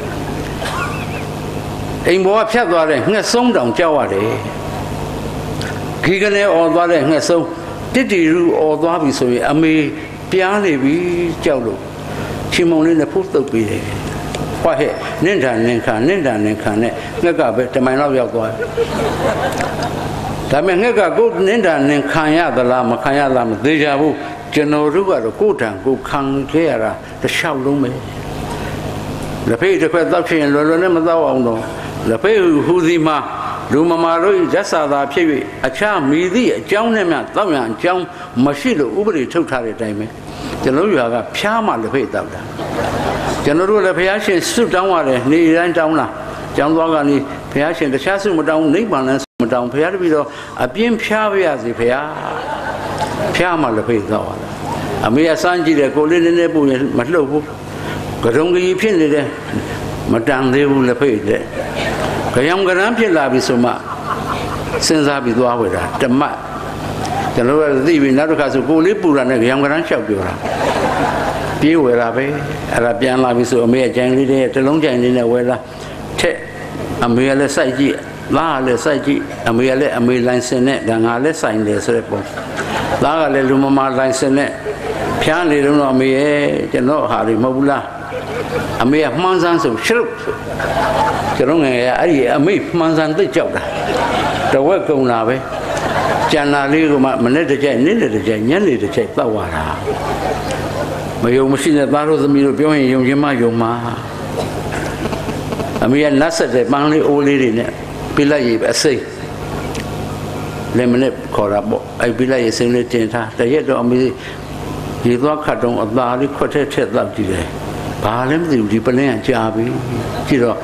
[SPEAKER 1] အိမ်ပေါ်ကဖြတ်သွားတဲ့ငှက်ဆုံးတောင်ကြောက်ရတယ်ခီကနေអော်သွားတဲ့ငှက်ဆုံးတစ်တီရူអော်သွားပြီဆိုရင်အမေပြားနေပြီကြောက်လို့ချီမုံလေးနဲ့ဖုတ်တုပ်ပြီးတယ်ဟွာဟဲ့နင့်တာနင်ခံနဲ့ငှက်ကပဲတမိုင်လောက်ရောက်သွားတယ်ဒါပေမဲ့ငှက်ကကိုနင့်တာနင်ခံရသလားမခံရလားမသေးကြဘူးကျွန်တော်တို့ကတော့ကိုယ်တန်ကိုခံခဲ့ရတာတစ်လျှောက်လုံးပဲလက်ဖေးတစ်ခွက်တောက်ချင်လွယ်နဲ့မတောက်အောင်တော့လက်ဖေးဟူစီမှာလူမမာတို့ဇက်စာသာဖြစ်၍အခြားမိသည့်အကြောင်းနဲ့မှတောက်ရန်အကြောင်းမရှိလို့ဥပဒေထုတ်ထားတဲ့အတိုင်းပဲကျွန်တော်ရွာကဖျားမှလက်ဖေးတောက်တာကျွန်တော်တို့လည်းဘုရားရှင်ဆုတောင်းရတယ်နေတိုင်းတောင်းလာကျောင်းသွားကနေဘုရားရှင်တခြားဆုမတောင်းနိဗ္ဗာန်လည်းမတောင်းဘုရားတပည့်တော်အပြင်းဖျားပါရစေဘုရားဖျားမှလက်ဖေးတောက်ရတာအမေကစမ်းကြည့်တယ်ကိုလေးနည်းနည်းပူရင်မလှုပ်ဘူးကရုံကြီးဖြစ်နေတယ်မတန်သေးဘူးလက်ဖေးတဲ့ကြောင်ကရမ်းဖြစ်လာပြီဆိုမှစဉ်းစားပြီးသွားဝယ်တာတမတ်ကျွန်တော်တို့သိပြီနောက်တစ်ခါဆိုကိုလေးပူတာနဲ့ကြောင်ကရမ်းလျှောက်ပြောတာပြေးဝယ်တာပဲအဲ့ဒါပြန်လာပြီဆိုအမေရဲ့ကြိုင်လေးတွေတလုံးကြိုင်လေးနဲ့ဝယ်လာထက်အမေကလည်းစိုက်ကြည့်သားကလည်းစိုက်ကြည့်အမေကလည်းအမေလိုင်စင်နဲ့ဒါငါလည်းစိုင်တယ်ဆိုတဲ့ပုံသားကလည်းလူမမာလိုင်စင်နဲ့ဖျားနေတော့အမေရဲ့ကျွန်တော်ဟာတွေမဟုတ်ဘူးလားအမေကမှန်းစမ်းဆိုရှုပ်ကျွန်တော်ငယ်အဲ့ဒီအမေမှန်းစမ်းသိကြောက်တာတဝက်ကုန်လာပဲကျန်လာလေးကမှမနေ့တစ်ကြိုက်နေ့တစ်ကြိုက်ညနေတစ်ကြိုက်တောက်သွားတာမယုံမရှိတဲ့သားတို့သမီးတို့ပြောရင်ယုံချင်းမယုံမှာအမေကနတ်ဆက်တဲ့ပန်းလေးအိုးလေးတွေနဲ့ပြလိုက်ရအစိမ့်လည်းမနဲ့ခေါ်တာပေါ့အဲ့ပြလိုက်ရစိမ့်လေးတင်ထားတရက်တော့အမေရေသွားခတ်တော့အသားလေးခွက်ထက်တောက်ကြည့်တယ်ဘာလဲမသိဘူးဒီပလင်းကကြာပြီကြည့်တော့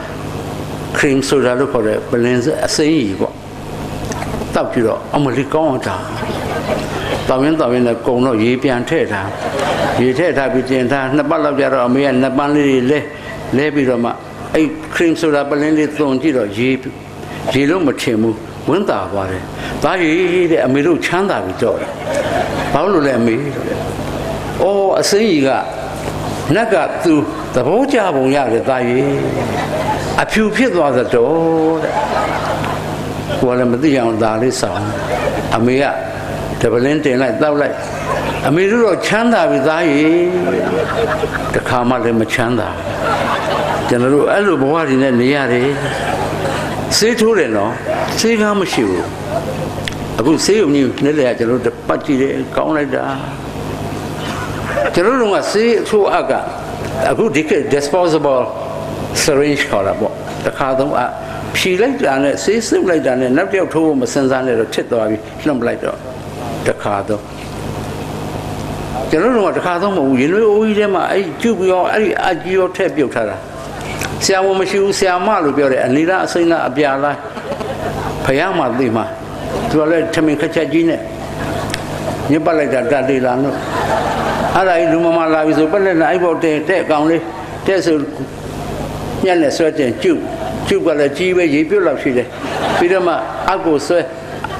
[SPEAKER 1] cream soda လို့ခေါ်တဲ့ပလင်းအစိမ့်ကြီးပေါ့တောက်ကြည့်တော့အမလေးကောင်းတာတောင်းရင်လည်းကုံတော့ရေပြန်ထည့်ထားရေထည့်ထားပြီးတင်ထား2ပတ်လောက်ကြတော့အမေက2ပန်းလေးလဲပြီးတော့မှအဲ့ cream soda ပလင်းလေးသွန်ကြည့်တော့ရေလို့မထင်ဘူးဝင်တာသွားတယ်ဒါကြီးတဲ့အမေတို့ချမ်းသာပြီးတော့ဘာလို့လဲအမေအော်အစိမ့်ကြီးကနတ်ကသူသဘောကျပုံရတယ်ဒါကြီးအဖြူဖြစ်သွားသတော့တဲ့ကိုယ်လည်းမသိအောင်ဒါလေးဆောင်အမေကတပလင်းတင်လိုက်တောက်လိုက်အမေတို့တော့ချမ်းသာပြီသားရေတခါမှလည်းမချမ်းသာကျွန်တော်တို့အဲ့လိုဘဝတွေနဲ့နေရတယ်ဆေးထိုးတယ်နော်ဆေးကားမရှိဘူးအခုဆေးရုံကြီးနေ့လေကျွန်တော်တို့ပတ်ကြည့်တယ်ကောင်းလိုက်တာကျွန်တော်တို့ကဆေးအထိုးအကအခုဒီက disposable syringe ခေါ်တာပေါ့တခါသုံးဖြီလိုက်တာနဲ့ဆေးစုပ်လိုက်တာနဲ့နောက်တစ်ယောက်ထိုးဖို့မစင်စားနဲ့တော့ထစ်သွားပြီလှုပ်လိုက်တော့တခါတော့ကျွန်တော်တို့ကတခါသုံးမဟုတ်ဘူးရင်သွေးအိုးကြီးထဲမှာအဲ့ကျုပ်ပြီးတော့အဲ့ဒီအကြီးရောထည့်ပြုတ်ထားတာဆရာဝန်မရှိဘူးဆရာမလို့ပြောတယ်အနီလားအစိမ့်လားအပြာလားဖယားမှသိမှာသူကလည်းထမင်းခက်ချက်ကြီးနဲ့ညစ်ပတ်လိုက်တာတတ်သေးလားလို့အဲ့ဒါကြီးလူမမလာပြီဆိုပက်လက်နဲ့အဲ့ဘောတဲ့အကောင်လေးတဲ့ဆိုညက်နဲ့ဆွဲတင်ကျုပ်ကလည်းကြီးပဲရေပြုတ်လောက်ရှိတယ်ပြီးတော့မှအကူဆွဲ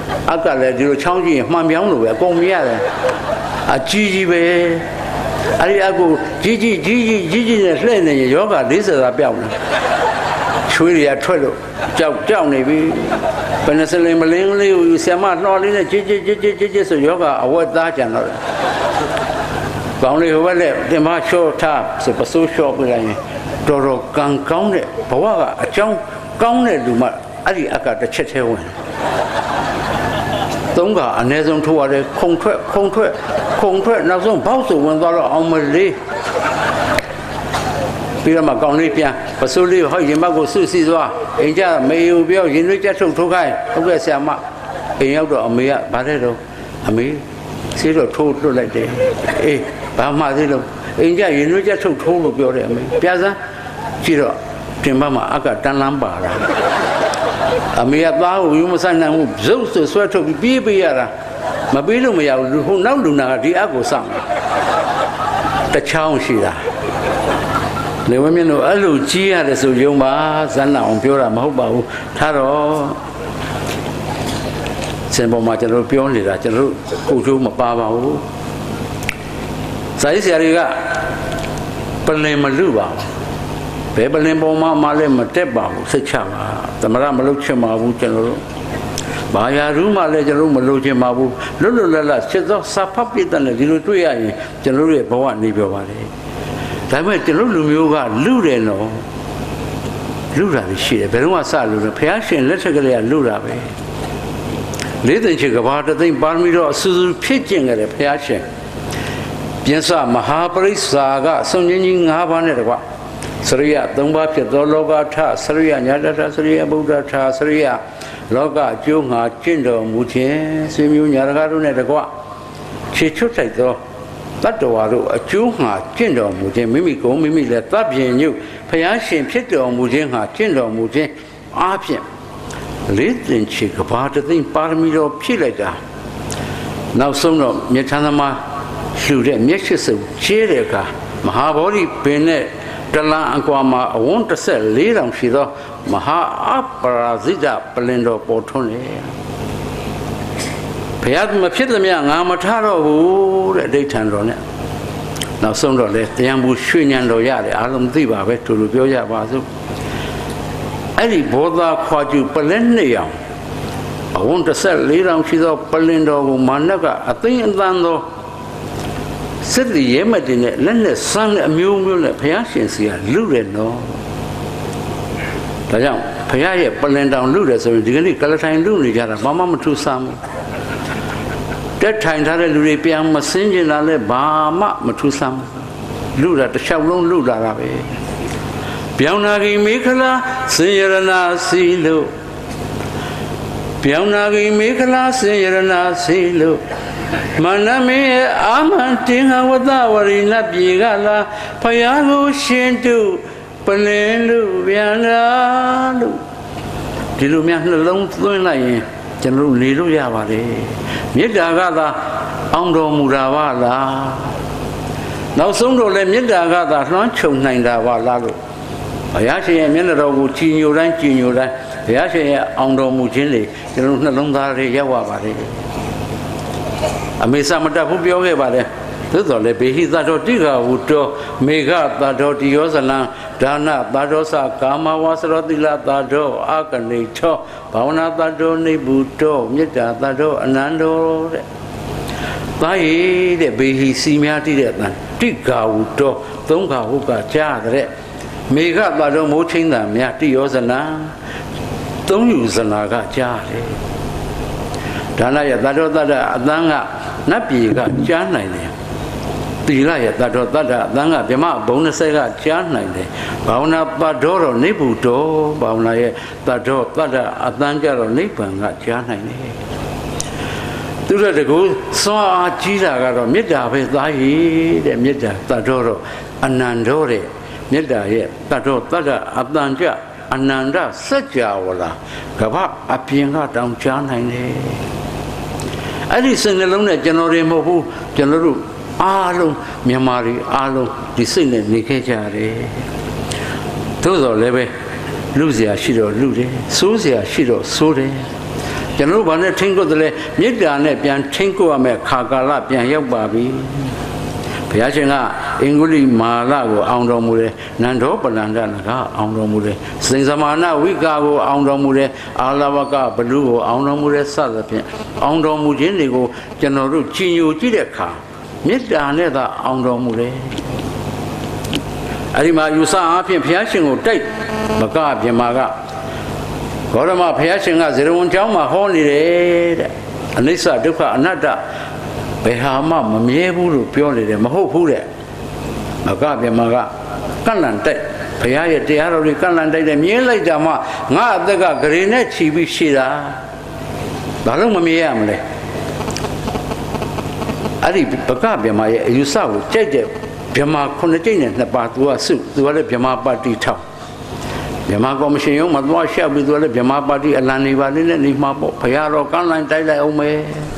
[SPEAKER 1] aka le di lo chang ji hman pyang lo be akong mi ya de a ji be ai aku ji ne hle ne yoga 40သာပြောင်းတယ်ချွေးတွေကထွက်လို့ကြောက်နေပြီဘယ်နဲ့စလင်မလင်းလေးကိုဆရာမနှော်လေးနဲ့ကြီးဆိုယောဂအဝတ်သားကြံတော့တယ်ကောင်းလေးဟိုဘက်လက်တင်မချောထားဆိုပစိုးလျှော့ပြလိုက်ရင်တော်ကောင်းတဲ့ဘဝကအကြောင်းကောင်းတဲ့လူမှအဲ့ဒီအကတစ်ချက်သေးဝင်သုံးကအနည်းဆုံးထိုးရတယ်ခုံထွက်နောက်ဆုံးဘောက်ဆိုဝင်သွားတော့အောင်မလေးပြီးတော့မှကောင်းလေးပြန်ပစိုးလေးဟောရင်ဘက်ကိုစွစီသွားအိမ်ကြမေယူပြောရင်တွေကြထုတ်ထိုးခိုင်းဟုတ်ကဲ့ဆရာမအိမ်ရောက်တော့အမေကဗါတဲ့တော့အမေဆေးတော့ထိုးလွတ်လိုက်တယ်အေးဘာမှသေးလို့အိမ်ကြရင်တွေကြထုတ်ထိုးလို့ပြောတယ်အမေပြစမ်းကြည့်တော့ပြင်ပမှာအကတန်းလန်းပါတာအမေကသားကိုယူမဆိုင်နိုင်ဘူးဇုတ်ဆိုဆွဲထုတ်ပြီးပြေးရတာမပြေးလို့မရဘူးဟိုနောက်လူနာကဒီအကိုစောင့်တချောင်းရှိတာလေဝမြင့်တို့အဲ့လိုကြီးရတယ်ဆိုယုံပါဇန်းနာအောင်ပြောတာမဟုတ်ပါဘူးထားတော့စင်ပေါ်မှာကျွန်တော်ပြောနေတာကျွန်တော်ကိုချိုးမပါပါဘူးဇာတိဆရာတွေကပလင်မလူပါဘယ်ပလင်ပေါ်မှာမလည်းမတက်ပါဘူးစိတ်ချပါသမရမလုပ်ချင်ပါဘူးကျွန်တော်တို့ဘာယာရူးမှလည်းကျွန်တော်မလုပ်ချင်ပါဘူးလွတ်လပ်စစ်သောစာဖတ်ပြတဲ့ဒီလိုတွေ့ရရင်ကျွန်တော်ရဲ့ဘဝနေပြောပါလေဒါပေမဲ့ကျွန်တော်လူမျိုးကလူတယ်နော်လူတာရှိတယ်ဘယ်တော့မှစလို့ဘုရားရှင်လက်ထက်ကလေးကလူတာပဲလေးသိင်ချေကဘာတသိမ့်ပါရမီတော့အစူးဖြစ်ကျင်ကြတယ်ဘုရားရှင်ပြင်စမဟာပရိစ္ဆာကအစုံချင်းကြီး၅ပါးနဲ့တကွစရိယ၃ပါးဖြစ်သောလောကထစရိယညာတထစရိယဗုဒ္ဓထစရိယလောကအကျိုးငါကျင့်တော်မူခြင်းဆွေမျိုးညာတကားတို့နဲ့တကွခြေချွတ်တိုက်သောတတ္တဝါတို့အကျိုးငါကျင့်တော်မူခြင်းမိမိကိုမိမိလည်းတပ်ပြင်ညုဘုရားရှင်ဖြစ်တော်မူခြင်းဟာကျင့်တော်မူခြင်းအားဖြင့်လေးသိင်ချေကဘာတသိမ့်ပါရမီတော်ဖြစ်လိုက်တာနောက်ဆုံးတော့မြတ်ထမ်းသမားလှူတဲ့မျက်ရှိစုံကျဲတဲ့အခါမဟာဗောဓိပင်နဲ့တလန်အကွာမှာအဝန်း14တောင်ရှိသောမဟာအပရာဇိတပလင်တော်ပေါ်ထွန်းလေဘုရားမဖြစ်သမျှငါမထတော့ဘူးတဲ့အဋ္ဌံတော်နဲ့နောက်ဆုံးတော့လေတရားမှုရွှေညံတော်ရတယ်အားလုံးသိပါပဲသူတို့ပြောကြပါစို့အဲ့ဒီဘောဓခွာကျူပလင်နှစ်ရောင်အဝန်း14တောင်ရှိသောပလင်တော်ကိုမာနကအသိအသံသောစစ်တီရဲမတင်နဲ့လက်နဲ့ဆန်းတဲ့အမျိုးမျိုးနဲ့ဘုရားရှင်စီကလူတယ်နော်ဒါကြောင့်ဘုရားရဲ့ပလင်တောင်လူတယ်ဆိုရင်ဒီကနေ့ကလထိုင်လူနေကြတာဘာမှမထူးဆန်းဘူးတက်ထိုင်ထားတဲ့လူတွေပြန်မစင်းကျင်လာလဲဘာမှမထူးဆန်းဘူးလူတာတစ်လျှောက်လုံးလူလာတာပဲပြောင်းနာဂီမေခလာစင်ရဏစီလို့ပြောင်းနာဂီမေခလာစင်ရဏစီလို့မနမေအာမန်တင်ဟဝတဝရိနပြေကလာဖယားကိုရှင်တုပလင်လူပြန်လာလို့ဒီလိုများနှလုံးသွင်းလိုက်ရင်ကျွန်တော်နေလို့ရပါလေမေတ္တာကသာအောင်တော်မူတာပါလားနောက်ဆုံးတော့လည်းမေတ္တာကသာလွှမ်းခြုံနိုင်တာပါလားလို့ဘုရားရှင်ရဲ့မျက်နှာတော်ကိုကြည်ညိုတိုင်းဘုရားရှင်ရဲ့အောင်တော်မူခြင်းတွေကျွန်တော်နှလုံးသားတွေရောက်ပါပါလေအမေသမတဘူးပြောခဲ့ပါတယ်သို့တော်လည်းဘေဟိသတော်တိဃဝုတောမေဃသတော်တိယောဇလံဒါနသတော်သကာမဝါစရောတိလသတော်အာကနေထောဘာဝနာသတော်နိဗ္ဗုတောမေတ္တာသတော်အနန္တောတဲ့။ဒါရည်တဲ့ဘေဟိစီများတိတဲ့အတန်တိဃဝုတောသုံးဃဝုကကြားတဲ့မေဃသတော်မိုးချင်းတံများတိယောဇလံသုံးယူဇနာကကြားတယ်။ဒါနရဲ့သတော်တတ္တအတန်းကနတ်ပြည်ကကြားနိုင်တယ်သီလရဲ့တတ္တော်တတ္တအတန်းကဗြဟ္မဘုံ20ကကြားနိုင်တယ်ဘာဝနာတတ္တော်တော့နိဗ္ဗုတောဘာဝနာရဲ့တတ္တော်တတ္တအတန်းကြတော့နိဗ္ဗာန်ကကြားနိုင်တယ်သူတို့တကူစွာအားကြီးတာကတော့မေတ္တာပဲသားရည်တဲ့မေတ္တာတတ္တော်တော့အနန္တောတဲ့မေတ္တာရဲ့တတ္တော်တတ္တအတန်းကြအနန္တစัจ java လာကဘာအပြင်ကတောင်ကြားနိုင်တယ်အဲ့ဒီစိတ်နှလုံးနဲ့ကျွန်တော်တွေမဟုတ်ဘူးကျွန်တော်တို့အားလုံးမြန်မာတွေအားလုံးဒီစိတ်နဲ့နေခဲ့ကြတယ်သို့တော်လည်းပဲလူเสียရှိတော့လူတယ်စိုးเสียရှိတော့စိုးတယ်ကျွန်တော်ဘာနဲ့ထင်းကိုတည်းမေတ္တာနဲ့ပြန်ထင်းကိုရမယ်ခါကာလပြန်ရောက်ပါပြီဘုရားရှင်ကအင်္ဂုလိမာလကိုအောင်တော်မူတယ်နန္ဒောပလန္ဒနာကအောင်တော်မူတယ်စိန်သမာနဝိကာကိုအောင်တော်မူတယ်အာလဝကဘလူကိုအောင်တော်မူတယ်စသဖြင့်အောင်တော်မူခြင်းတွေကိုကျွန်တော်တို့ကြည်ညိုကြည့်တဲ့အခါမေတ္တာနဲ့သာအောင်တော်မူတယ်အဲ့ဒီမှာယူဆအားဖြင့်ဘုရားရှင်ကိုတိုက်မကပြမကဂေါရမဘုရားရှင်ကဇေရဝံကျောင်းမှာဟောနေတယ်တဲ့အနိစ္စဒုက္ခအနတ္တဘယ်ဟာမှမမြဲဘူးလို့ပြောနေတယ်မဟုတ်ဘူးတဲ့မကပြမကကန့်လန့်တိုက်ဘုရားရဲ့တရားတော်တွေကန့်လန့်တိုက်တယ်မြင်လိုက်တာမှငါအသက်ကဂရေနဲ့ချီပြီးရှိတာဘာလို့မမြင်ရမလဲအဲ့ဒီဘကပြမရဲ့အယူဆကိုကြိုက်တဲ့ဗြဟ္မာ9ကျိတ်နဲ့2ပါသူကစုသူကလည်းဗြဟ္မာပါတီထောက်ဗြဟ္မာကော်မရှင်ရုံးမှာသွားရှောက်ပြီးသူကလည်းဗြဟ္မာပါတီအလံနေပါလေးနဲ့နေမှာပေါ့ဘုရားတော်ကန့်လန့်တိုက်လိုက်အောင်မယ်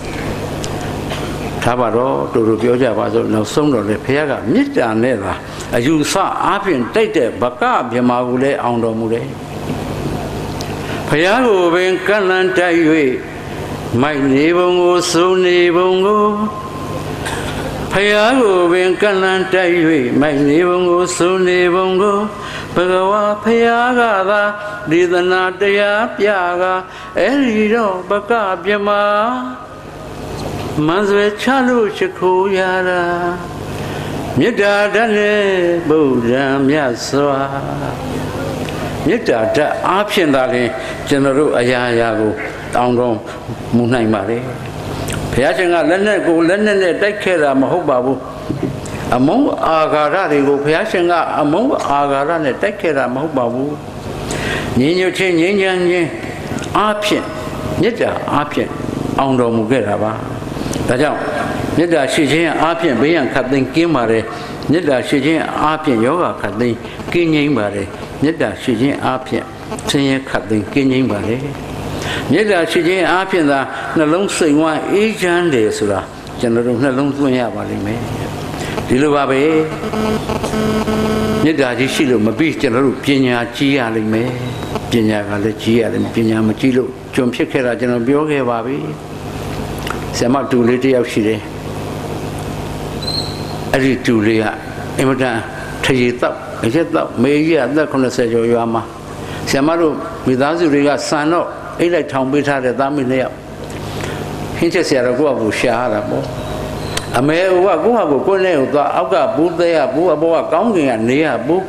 [SPEAKER 1] ထားပါတော့တူတူပြောကြပါစို့နောက်ဆုံးတော့လေဘုရားကမေတ္တာနဲ့သာအယူဆအားဖြင့်တိုက်တဲ့ဘကဗြဟ္မာကိုလည်းအောင်တော်မူတယ်ဘုရားကိုပင်ကန့်လန့်တိုက်၍မိုက်နေပုံကိုစိုးနေပုံကိုဘုရားကိုပင်ကန့်လန့်တိုက်၍မိုက်နေပုံကိုစိုးနေပုံကိုဘဂဝါဘုရားကသာဒေသနာတရားပြကအဲ့ဒီတော့ဘကဗြဟ္မာမန်ဆွေချလို့ရှိခိုးရတာမေတ္တာဓာတ်နဲ့ဗုဒ္ဓံမြတ်စွာမေတ္တာဓာတ်အားဖြင့်သာလျှင်ကျွန်တော်တို့အရာရာကိုတောင်းတော်မူနိုင်ပါလေဘုရားရှင်ကလက်နဲ့ကိုလက်နဲ့တိုက်ခဲ့တာမဟုတ်ပါဘူးအမုန်းအာဃာတတွေကိုဘုရားရှင်ကအမုန်းအာဃာတနဲ့တိုက်ခဲ့တာမဟုတ်ပါဘူးငြိမ်းညွတ်ခြင်းငြိမ်းချမ်းခြင်းအားဖြင့်မေတ္တာအားဖြင့်အောင်တော်မူခဲ့တာပါဒါကြောင့်မေတ္တာရှိခြင်းအားဖြင့်ဘေးရန်ခတ်သိမ်းကင်းပါတယ်မေတ္တာရှိခြင်းအားဖြင့်ယောဂခတ်သိမ်းကင်းငြိမ်းပါတယ်မေတ္တာရှိခြင်းအားဖြင့်ဆင်းရဲခတ်သိမ်းကင်းငြိမ်းပါတယ်မေတ္တာရှိခြင်းအားဖြင့်သာနှလုံးစိမ်ဝမ်းအေးချမ်းတယ်ဆိုတာကျွန်တော်တို့နှလုံးသွင်းရပါလိမ့်မယ်ဒီလိုပါပဲမေတ္တာကြီးရှိလို့မပြီးကျွန်တော်တို့ပညာကြီးရလိမ့်မယ်ပညာကလည်းကြီးရတယ်ပညာမကြီးလို့ကျွန်ဖြစ်ခဲ့တာကျွန်တော်ပြောခဲ့ပါပြီဆရာမတူလေးတယောက်ရှိတယ်အဲ့ဒီတူလေးကအင်မတန်ထရေတောက်အရက်တောက်မေကြီးအသက်80ကျော်ရွာမှာဆရာမတို့မိသားစုတွေကစံတော့အိတ်လိုက်ထောင်ပေးထားတဲ့သားမီး2ယောက်ဟင်းချက်ဆရာတော်ကိုယ့်အကူရှာရတာပေါ့အမေကကိုယ့်ဟာကိုယ်နဲ့ကိုသွားအောက်ကဘူးသေးရဘူးအပေါ်ကကောင်းကင်ကနေရဘူး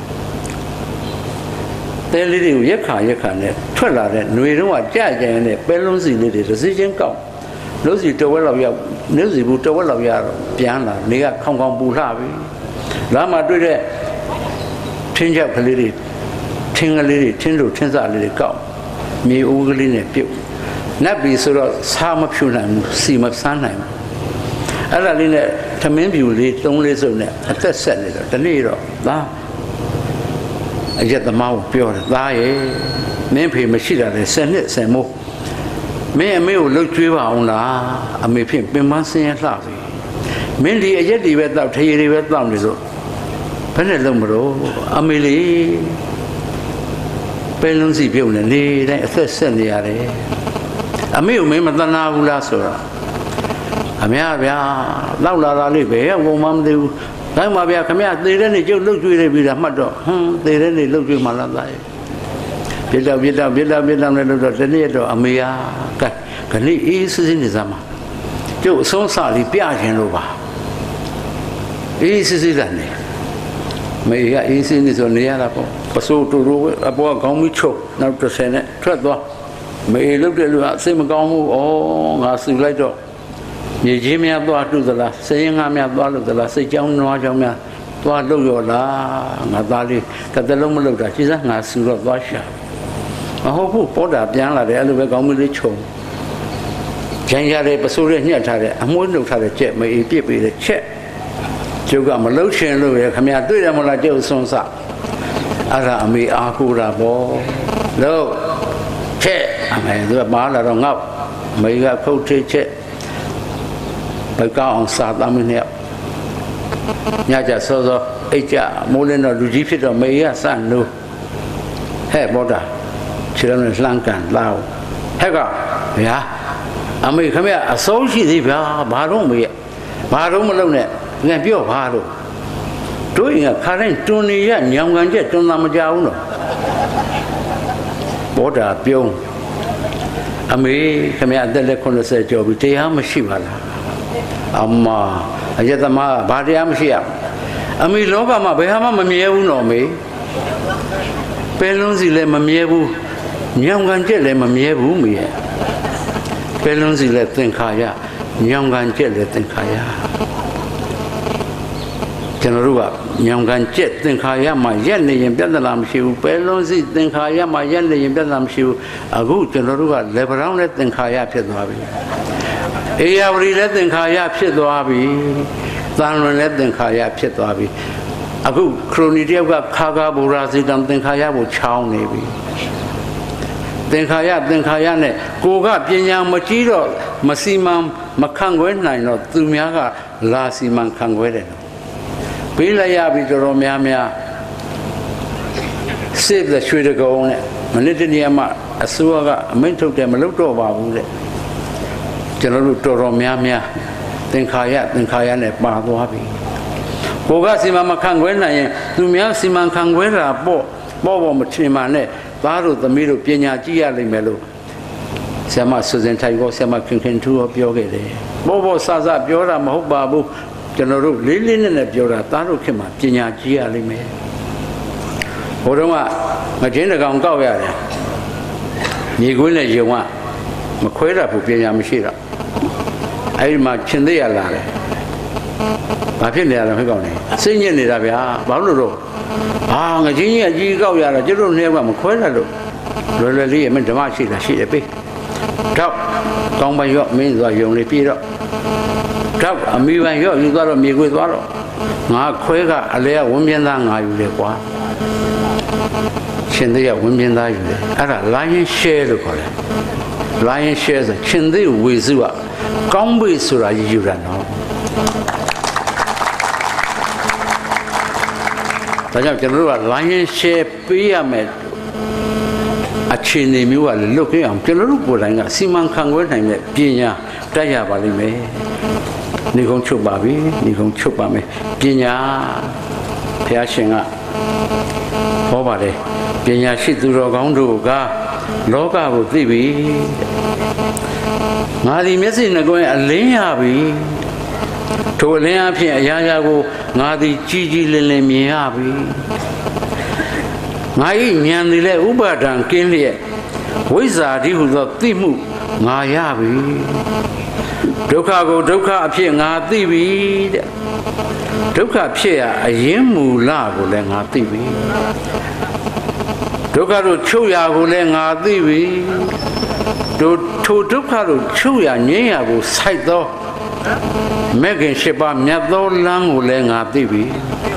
[SPEAKER 1] တဲလေးတွေကိုရက်ခါနဲ့ထွက်လာတဲ့ຫນွေတုံးကကြကြရင်နဲ့ပဲလုံးစီလေးတွေတစ်စီးချင်းကောက်လို့စီတဝက်လောက်ရောက်နေစီဘူးတဝက်လောက်ရတော့ပြန်လာနေကခေါင်ပူလှပြီလာမှတွေ့တဲ့ထင်းချက်ကလေးတွေထင်းကလေးတွေထင်းတို့ထင်းစားလေးတွေကောက်မြေအိုးကလေးနဲ့ပြုတ်နတ်ပြီဆိုတော့စားမဖြူနိုင်ဘူးစီမဆန်းနိုင်ဘူးအဲ့ဒါလေးနဲ့သမင်းပြူလေး3-4စုပ်နဲ့အသက်ဆက်နေတော့ဒီနေ့တော့သားအရက်သမားကိုပြောတယ်သားရဲ့မင်းဖေမရှိတာလေ10နှစ်10မိုးမင်းအမေကိုလှုပ်ကြွေးပါအောင်လားအမေဖြင့်ပင်ပန်းဆင်းရဲလှပြီမင်းဒီအရက်တွေပဲတောက်ထရေတွေပဲတောက်နေစို့ဘယ်နဲ့လုံးမလို့အမေလေးပဲလုံးစီပြုတ်နေနေတိုင်းအသက်ဆက်နေရတယ်အမေကိုမင်းမသနာဘူးလားဆိုတော့အမေဗျာလောက်လာတာလေးပဲဘုံမမသိဘူးဒါမှမဗျာခမရသေတဲ့နေ့ကျုပ်လှုပ်ကြွေးနေပြီလားမှတ်တော့သေတဲ့နေ့လှုပ်ကြွေးမှလားသားရဲ့ပြစ်တော့နဲ့လို့တော့ဒီနေ့တော့အမေကခဏအေးစစ်စစ်နေစမ်းမှာကျုပ်အဆုံးစလေးပြခြင်းလို့ပါအေးစစ်စစ်လာနေမေကအေးစစ်နေဆိုနေရတာပေါ့ပစိုးတူတူအပေါ်ကောင်းပြီးချုပ်နောက်30နဲ့ထွက်သွားမေလုတ်တယ်လို့အစိတ်မကောင်းဘူးဩငါဆူလိုက်တော့မြေကြီးများသွားတူသလားစရင်ငါများသွားလို့သလားစိတ်ကြောင်းနွားကြောင်းများသွားလို့ရောလားငါသားလေးတစ်သလုံးမလုတ်တာရှိစမ်းငါဆူတော့သွားရှာမဟုတ်ဘူးပေါ်တာပြန်လာတယ်အဲ့လိုပဲကောင်းမလေးခြုံကြံရတဲ့ပစိုးလေးညှက်ထားတဲ့အမွှေးနှုတ်ထားတဲ့ကြက်မအေးပြစ်ပေးတဲ့ချက်ကျုပ်ကမလုတ်ချင်လို့ရခမရတွေ့တယ်မလားကျုပ်ဆွန်းစအဲ့ဒါအမေအားကိုးတာပေါ့လို့ချက်အမေသူကပါလာတော့ငေါ့မေကခုတ်ထိချက်ဘကောင်းအောင်စားသားမင်းနဲ့ညကြစောစောအိတ်ကြမိုးလင်းတော့လူကြီးဖြစ်တော့မေကစနိုးဟဲ့ဘောတာခြေလုံးနဲ့လှမ်းကန်လာဟဲ့ကဗျာအမေခင်ဗျအစိုးရှိသေးဗျာဘာတော့မေးဘာတော့မလုပ်နဲ့ငါပြောဘာလို့တို့ရင်ကခါတိုင်းတွန်နေရညောင်ကန်ချက်တွန်တာမကြဘူးနော်ဘောတာပြုံးအမေခင်ဗျအသက်လက်80ကျော်ပြီတရားမရှိပါလားအမအယက်သမားဘာတရားမရှိရအမေလောကမှာဘယ်ဟာမှမမြဲဘူးနော်မေပဲလုံးစီလည်းမမြဲဘူးညောင်ကန်ချက်လည်းမမြဲဘူးမေပဲလုံးစီလည်းသင်္ခါရညောင်ကန်ချက်လည်းသင်္ခါရကျွန်တော်တို့ကညောင်ကန်ကျက်သင်္ခါရမှာရက်နေရင်ပြဿနာမရှိဘူးပဲလုံးစီသင်္ခါရမှာရက်နေရင်ပြဿနာမရှိဘူးအခုကျွန်တော်တို့ကလေဗရောင်းနဲ့သင်္ခါရဖြစ်သွားပြီအေယာဝတီလည်းသင်္ခါရဖြစ်သွားပြီသံလွန်လည်းသင်္ခါရဖြစ်သွားပြီအခုခရိုနီတယောက်ကခါကားဘူရာစီတံသင်္ခါရကိုချောင်းနေပြီသင်္ခါရနဲ့ကိုကပညာမကြီးတော့မစီမံမခံခွဲနိုင်တော့သူများကလာစီမံခံခွဲတယ်ပေးလိုက်ရပြီတော်များစစ်တဲ့ရွှေတကုံနဲ့မနစ်တနေ့မှအစိုးရကအမိန့်ထုတ်တယ်မလုပ်တော့ပါဘူးတဲ့ကျွန်တော်တို့တော်များသင်္ခါရနဲ့ပါသွားပြီကိုကစီမံမခံခွဲနိုင်ရင်သူများစီမံခံခွဲတာပေါ့မထင်ပါနဲ့သားတို့သမီးတို့ပညာကြည့်ရလိမ့်မယ်လို့ဆရာမဆွေစင်ထိုင်ကိုဆရာမခင်ထူးပြောခဲ့တယ်ပေါ့ဆဆပြောတာမဟုတ်ပါဘူးကျွန်တော်တို့လေးနဲ့ပြောတာသားတို့ခင်မှာပညာကြည့်ရလိမ့်မယ်ဟိုတုန်းကငချင်းတကောင်ကောက်ရတယ်မြေကွင်းနဲ့ယုံကမခွဲတတ်ဘူးပညာမရှိတော့အဲ့ဒီမှာရှင်သေးရလာတယ်ဘာဖြစ်နေရလဲခေကောင်နေစိတ်ညစ်နေတာဗျာဘာလို့လို့ငချင်းကြီးအကြီးကောက်ရတာကျတို့နှစ်ယောက်ကမခွဲတတ်လို့လွယ်လေးအမင်းဓမ္မရှိတယ်ပေးတော့ကောင်းပါရော့မင်းသွားယုံလေးပြေတော့တော့အမိပန်ရော့ယူသွားတော့မြေခွေသွားတော့ငါခွဲကအလဲဝင်းပြင်းသားငါယူတယ်ကွာရှင်သေးကဝင်းပြင်းသားယူတယ်အဲ့ဒါလိုင်းရှဲလို့ခေါ်တယ်လိုင်းရှဲဆိုရှင်သေးဝေစုကကောင်းပြီဆိုတာယူတာနော်ဒါကြောင့်ကျွန်တော်တို့ကလိုင်းရှဲပေးရမယ်အခြေအနေမျိုးကလည်းလွတ်ခဲ့အောင်ကျွန်တော်တို့ကိုယ်တိုင်ကစီမံခန့်ခွဲနိုင်တဲ့ပညာတက်ရပါလိမ့်မယ်နေကုန်းချုပ်ပါပြီနေကုန်းချုပ်ပါမယ်ပညာဘုရားရှင်ကဟောပါတယ်ပညာရှိသူတော်ကောင်းတို့ကလောကကိုသိပြီငါဒီမျက်စိနှကွင်းအလင်းရပြီထိုအလင်းအဖြစ်အရာရာကိုငါဒီကြီးလင်းမြင်ရပြီငါဤဉာဏ်သည်လည်းဥပါဒံကင်းလျက်ဝိဇ္ဇာတိဟုသောသိမှုငါရပြီဒုက္ခကိုဒုက္ခအဖြစ်ငါသိပြီတဲ့ဒုက္ခဖြစ်ရအရင်မူလကိုလည်းငါသိပြီဒုက္ခတို့ချုပ်ရကိုလည်းငါသိပြီထိုဒုက္ခတို့ချုပ်ရငြိမ်းရကိုစိုက်သောမဲ့ခင်ရှိပါမြတ်သောလမ်းကိုလည်းငါသိပြီ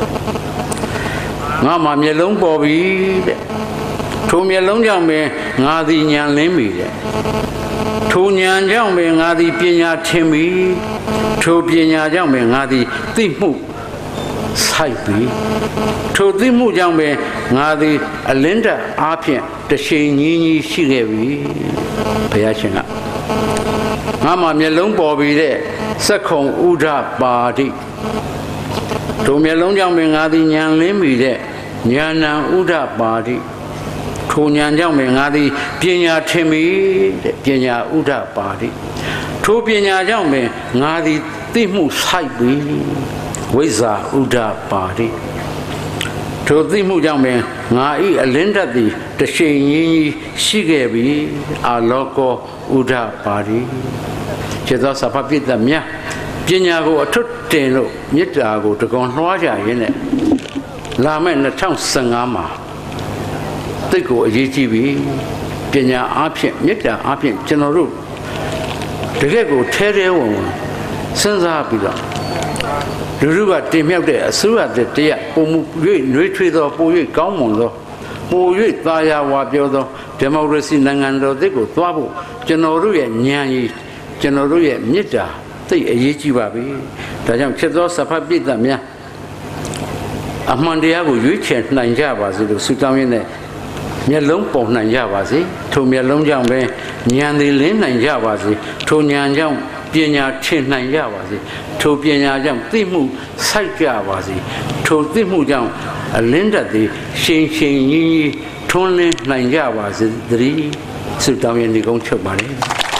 [SPEAKER 1] ငါမှမျက်လုံးပေါ်ပြီတဲ့ထိုမျက်လုံးကြောင့်ပင်ငါသည်ဉာဏ်လင်းပြီတဲ့ထိုဉာဏ်ကြောင့်ပင်ငါသည်ပညာထင်ပြီထိုပညာကြောင့်ပင်ငါသည်သိမှုစိုက်ပြီထိုသိမှုကြောင့်ပင်ငါသည်အလင်းတအားဖြင့်တရှိန်ကြီးရှိခဲ့ပြီဘုရားရှင်ကငါမှမျက်လုံးပေါ်ပြီတဲ့စက္ခုံဥဒ္ဓပါတိထိုမျက်လုံးကြောင့်ပင်ငါသည်ဉာဏ်လင်းပြီတဲ့ဉာဏံဥဒ္ဓပါတိထိုဉာဏ်ကြောင့်ပင်ငါသည်ပညာထင်ပြီတဲ့ပညာဥဒ္ဓပါတိထိုပညာကြောင့်ပင်ငါသည်သိမှုစိုက်ပြီဝိဇ္ဇာဥဒ္ဓပါတိထိုသိမှုကြောင့်ပင်ငါဤအလင်းတတ်သည်တရှိန်ကြီးရှိခဲ့ပြီအာလောကောဥဒ္ဓပါတိခြေသောစဖပိတ္တမြတ်ပညာကိုအထွတ်တင်လို့မေတ္တာကိုတကွန်လွှားကြရင်းနဲ့လာမယ့်2015မှာတိတ်ကိုအရေးကြီးပြီပညာအားဖြင့်မေတ္တာအားဖြင့်ကျွန်တော်တို့တကယ့်ကိုထဲဝင်စဉ်းစားပြီးတော့လူလူကတင်မြှောက်တဲ့အစိုးရတရားပုံမှု၍နှွေးထွေးသောပို၍ကောင်းမွန်သောပို၍သာယာဝပြောသောဒီမိုကရေစီနိုင်ငံတော်သစ်ကိုသွားဖို့ကျွန်တော်တို့ရဲ့ဉာဏ်ရည်ကျွန်တော်တို့ရဲ့မေတ္တာသိအရေးကြီးပါပြီဒါကြောင့်ဖြစ်သောစဖပိတ္တများအမှန်တရားကိုရွေးချယ်နိုင်ကြပါစေလို့ဆုတောင်းရင်းနဲ့မျက်လုံးပေါ်နိုင်ကြပါစေထိုမျက်လုံးကြောင့်ပဲဉာဏ်သည်လင်းနိုင်ကြပါစေထိုဉာဏ်ကြောင့်ပညာထင်နိုင်ကြပါစေထိုပညာကြောင့်သိမှုစိုက်ကြပါစေထိုသိမှုကြောင့်အလင်းတတ်သည်ရှင်ရှင်ကြီးကြီးထွန်းလင်းနိုင်ကြပါစေတည်းဆုတောင်းရည်ဒီကုန်းချုပ်ပါလေ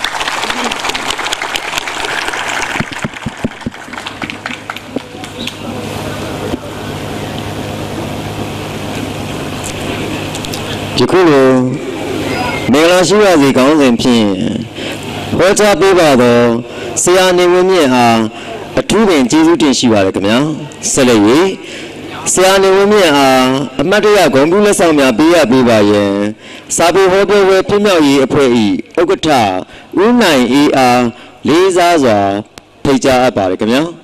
[SPEAKER 2] ဒီခုလိုမင်္ဂလာရှိပါစေကောင်းစဉ်ဖြင့်ဟောကြားပေးပါတော့ဆရာနေဝင်းမြင့်ဟာအထူးပင်ကျေးဇူးတင်ရှိပါတယ်ခင်ဗျာဆက်လက်၍ဆရာနေဝင်းမြင့်ဟာအမတ်တရဂုဏ်ပြုလက်ဆောင်များပေးရပေးပါရန်စာပေဟောပြောပွဲပြည့်မြောက်ရေးအဖွဲ့၏ဥက္ကဋ္ဌဦးနိုင်အေးအားလေးစားစွာဖိတ်ကြားအပ်ပါတယ်ခင်ဗျာ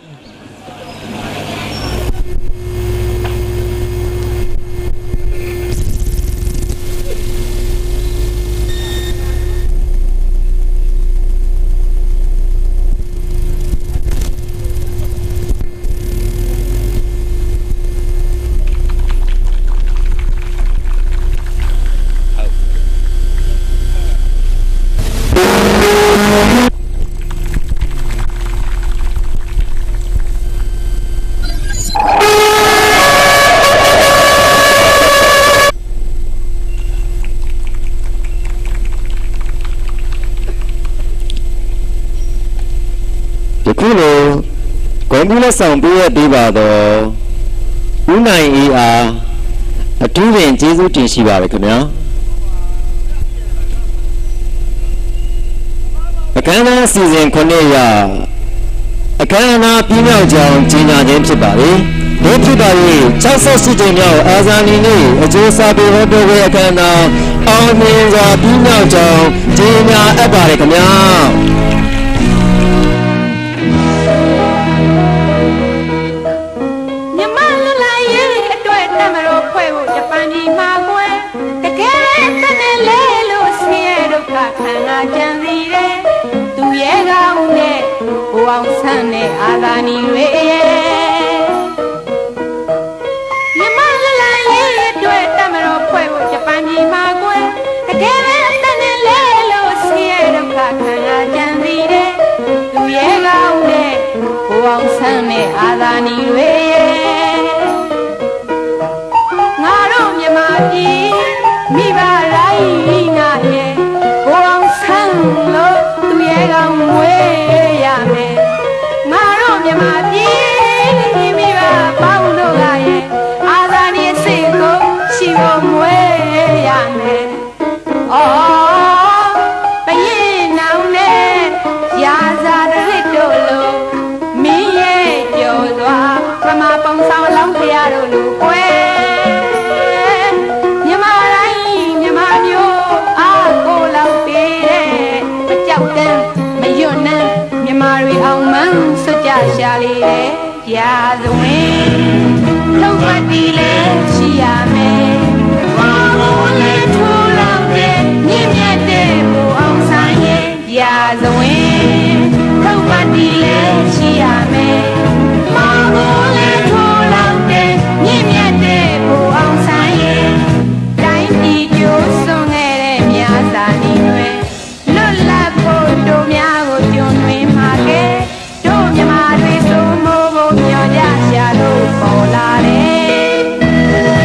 [SPEAKER 2] ခုလိုဂုဏ်ပြုလက်ဆောင်ပေးရပေးပါတော့ဦးနိုင်အေးအားအထူးပင်ကျေးဇူးတင်ရှိပါတယ်ခင်ဗျာအခမ်းအနားစီစဉ်9ရက်အခမ်းအနားပြည့်မြောက်ကြောင်းကြေညာခြင်းဖြစ်ပါတယ်ဒီဖြစ်ပါ၍68ကြိမ်မြောက်အာဇာနည်နေ့အကျိုးစာပေဟောပြောပွဲအခမ်းအနားအောင်မြင်စွာပြည့်မြောက်ကြောင်းကြေညာအပ်ပါတယ်ခင်ဗျာ
[SPEAKER 3] အောင်ဆန်းတဲ့အာသာနီတွေရဲ့မြမလလရဲ့အတွက်တမတော်ဖွဲ့ဖို့ဂျပန်ပြည်မှာကွယ်တကယ်ပဲအသက်နဲ့လဲလို့ဆင်းရဲဒုက္ခခံရကြံစီတဲ့သူရဲ့ကောင်းတဲ့ဘိုးအောင်ဆန်းတဲ့အာသာနီတွေရဲ့ငါတို့မြမပြည်မိဘတိုင်းငါရဲ့ဘိုးအောင်ဆန်းလို့သူရဲ့ကောင်းဝေးရမယ်မြမပြည်မိဘပေါင်းတို့ကရဲ့အာသာနီစိတ်ကိုရှိဖို့မွေးရမယ်။အော်ဘရင်နောင်နဲ့ရာဇာတရစ်တို့လိုမင်းရဲ့ကြော်စွာပမာပုံဆောင်လောင်းဖရာတို့လိုကွယ်မြမတိုင်းမြမမျိုးအားကိုလောက်ပေးတဲ့မကြောက်တဲ့မယွတ်နဲ့မြမတွေအောင်မှန်းစွကြရှာလေးတဲ့ရာဇဝင်လုံးဝတီးလဲရှိရမယ်ဘာလို့လဲထိုးလောက်တဲ့မြင့်မြတ်တဲ့ဘူအောင်ဆိုင်ရဲ့ရာဇဝင်လုံးဝတီးလဲရှိရမယ်ဘာလို့လဲထိုးလောက်တဲ့မြင့်မြတ်တဲ့ဘူအောင်ဆိုင်ရဲ့တိုင်းပြည်ကျိုးစွန်ခဲ့တဲ့မြာစာနီတွေလွတ်လပ်ဖို့တို့များကိုကျွန်းတွင်မှာခဲ့တို့မြမာတွေစိုးမိုးဖို့မျှော်ကြရှာလို့ပေါ်လာတယ်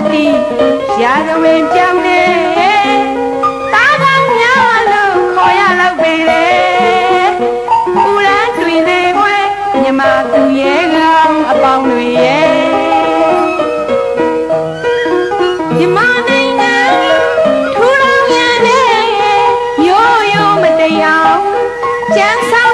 [SPEAKER 3] တီရာဇဝင်ကြောင်းနေတာကောင်းများလို့ခေါ်ရတော့ပေလေဦးရန်တွေ့လေခွဲမြမသူရဲ့ကောင်းအပေါင်းတွေရဲ့မြမနိုင်ငံထူထောင်ရတဲ့ရိုးရိုးမတရားကျန်းစာ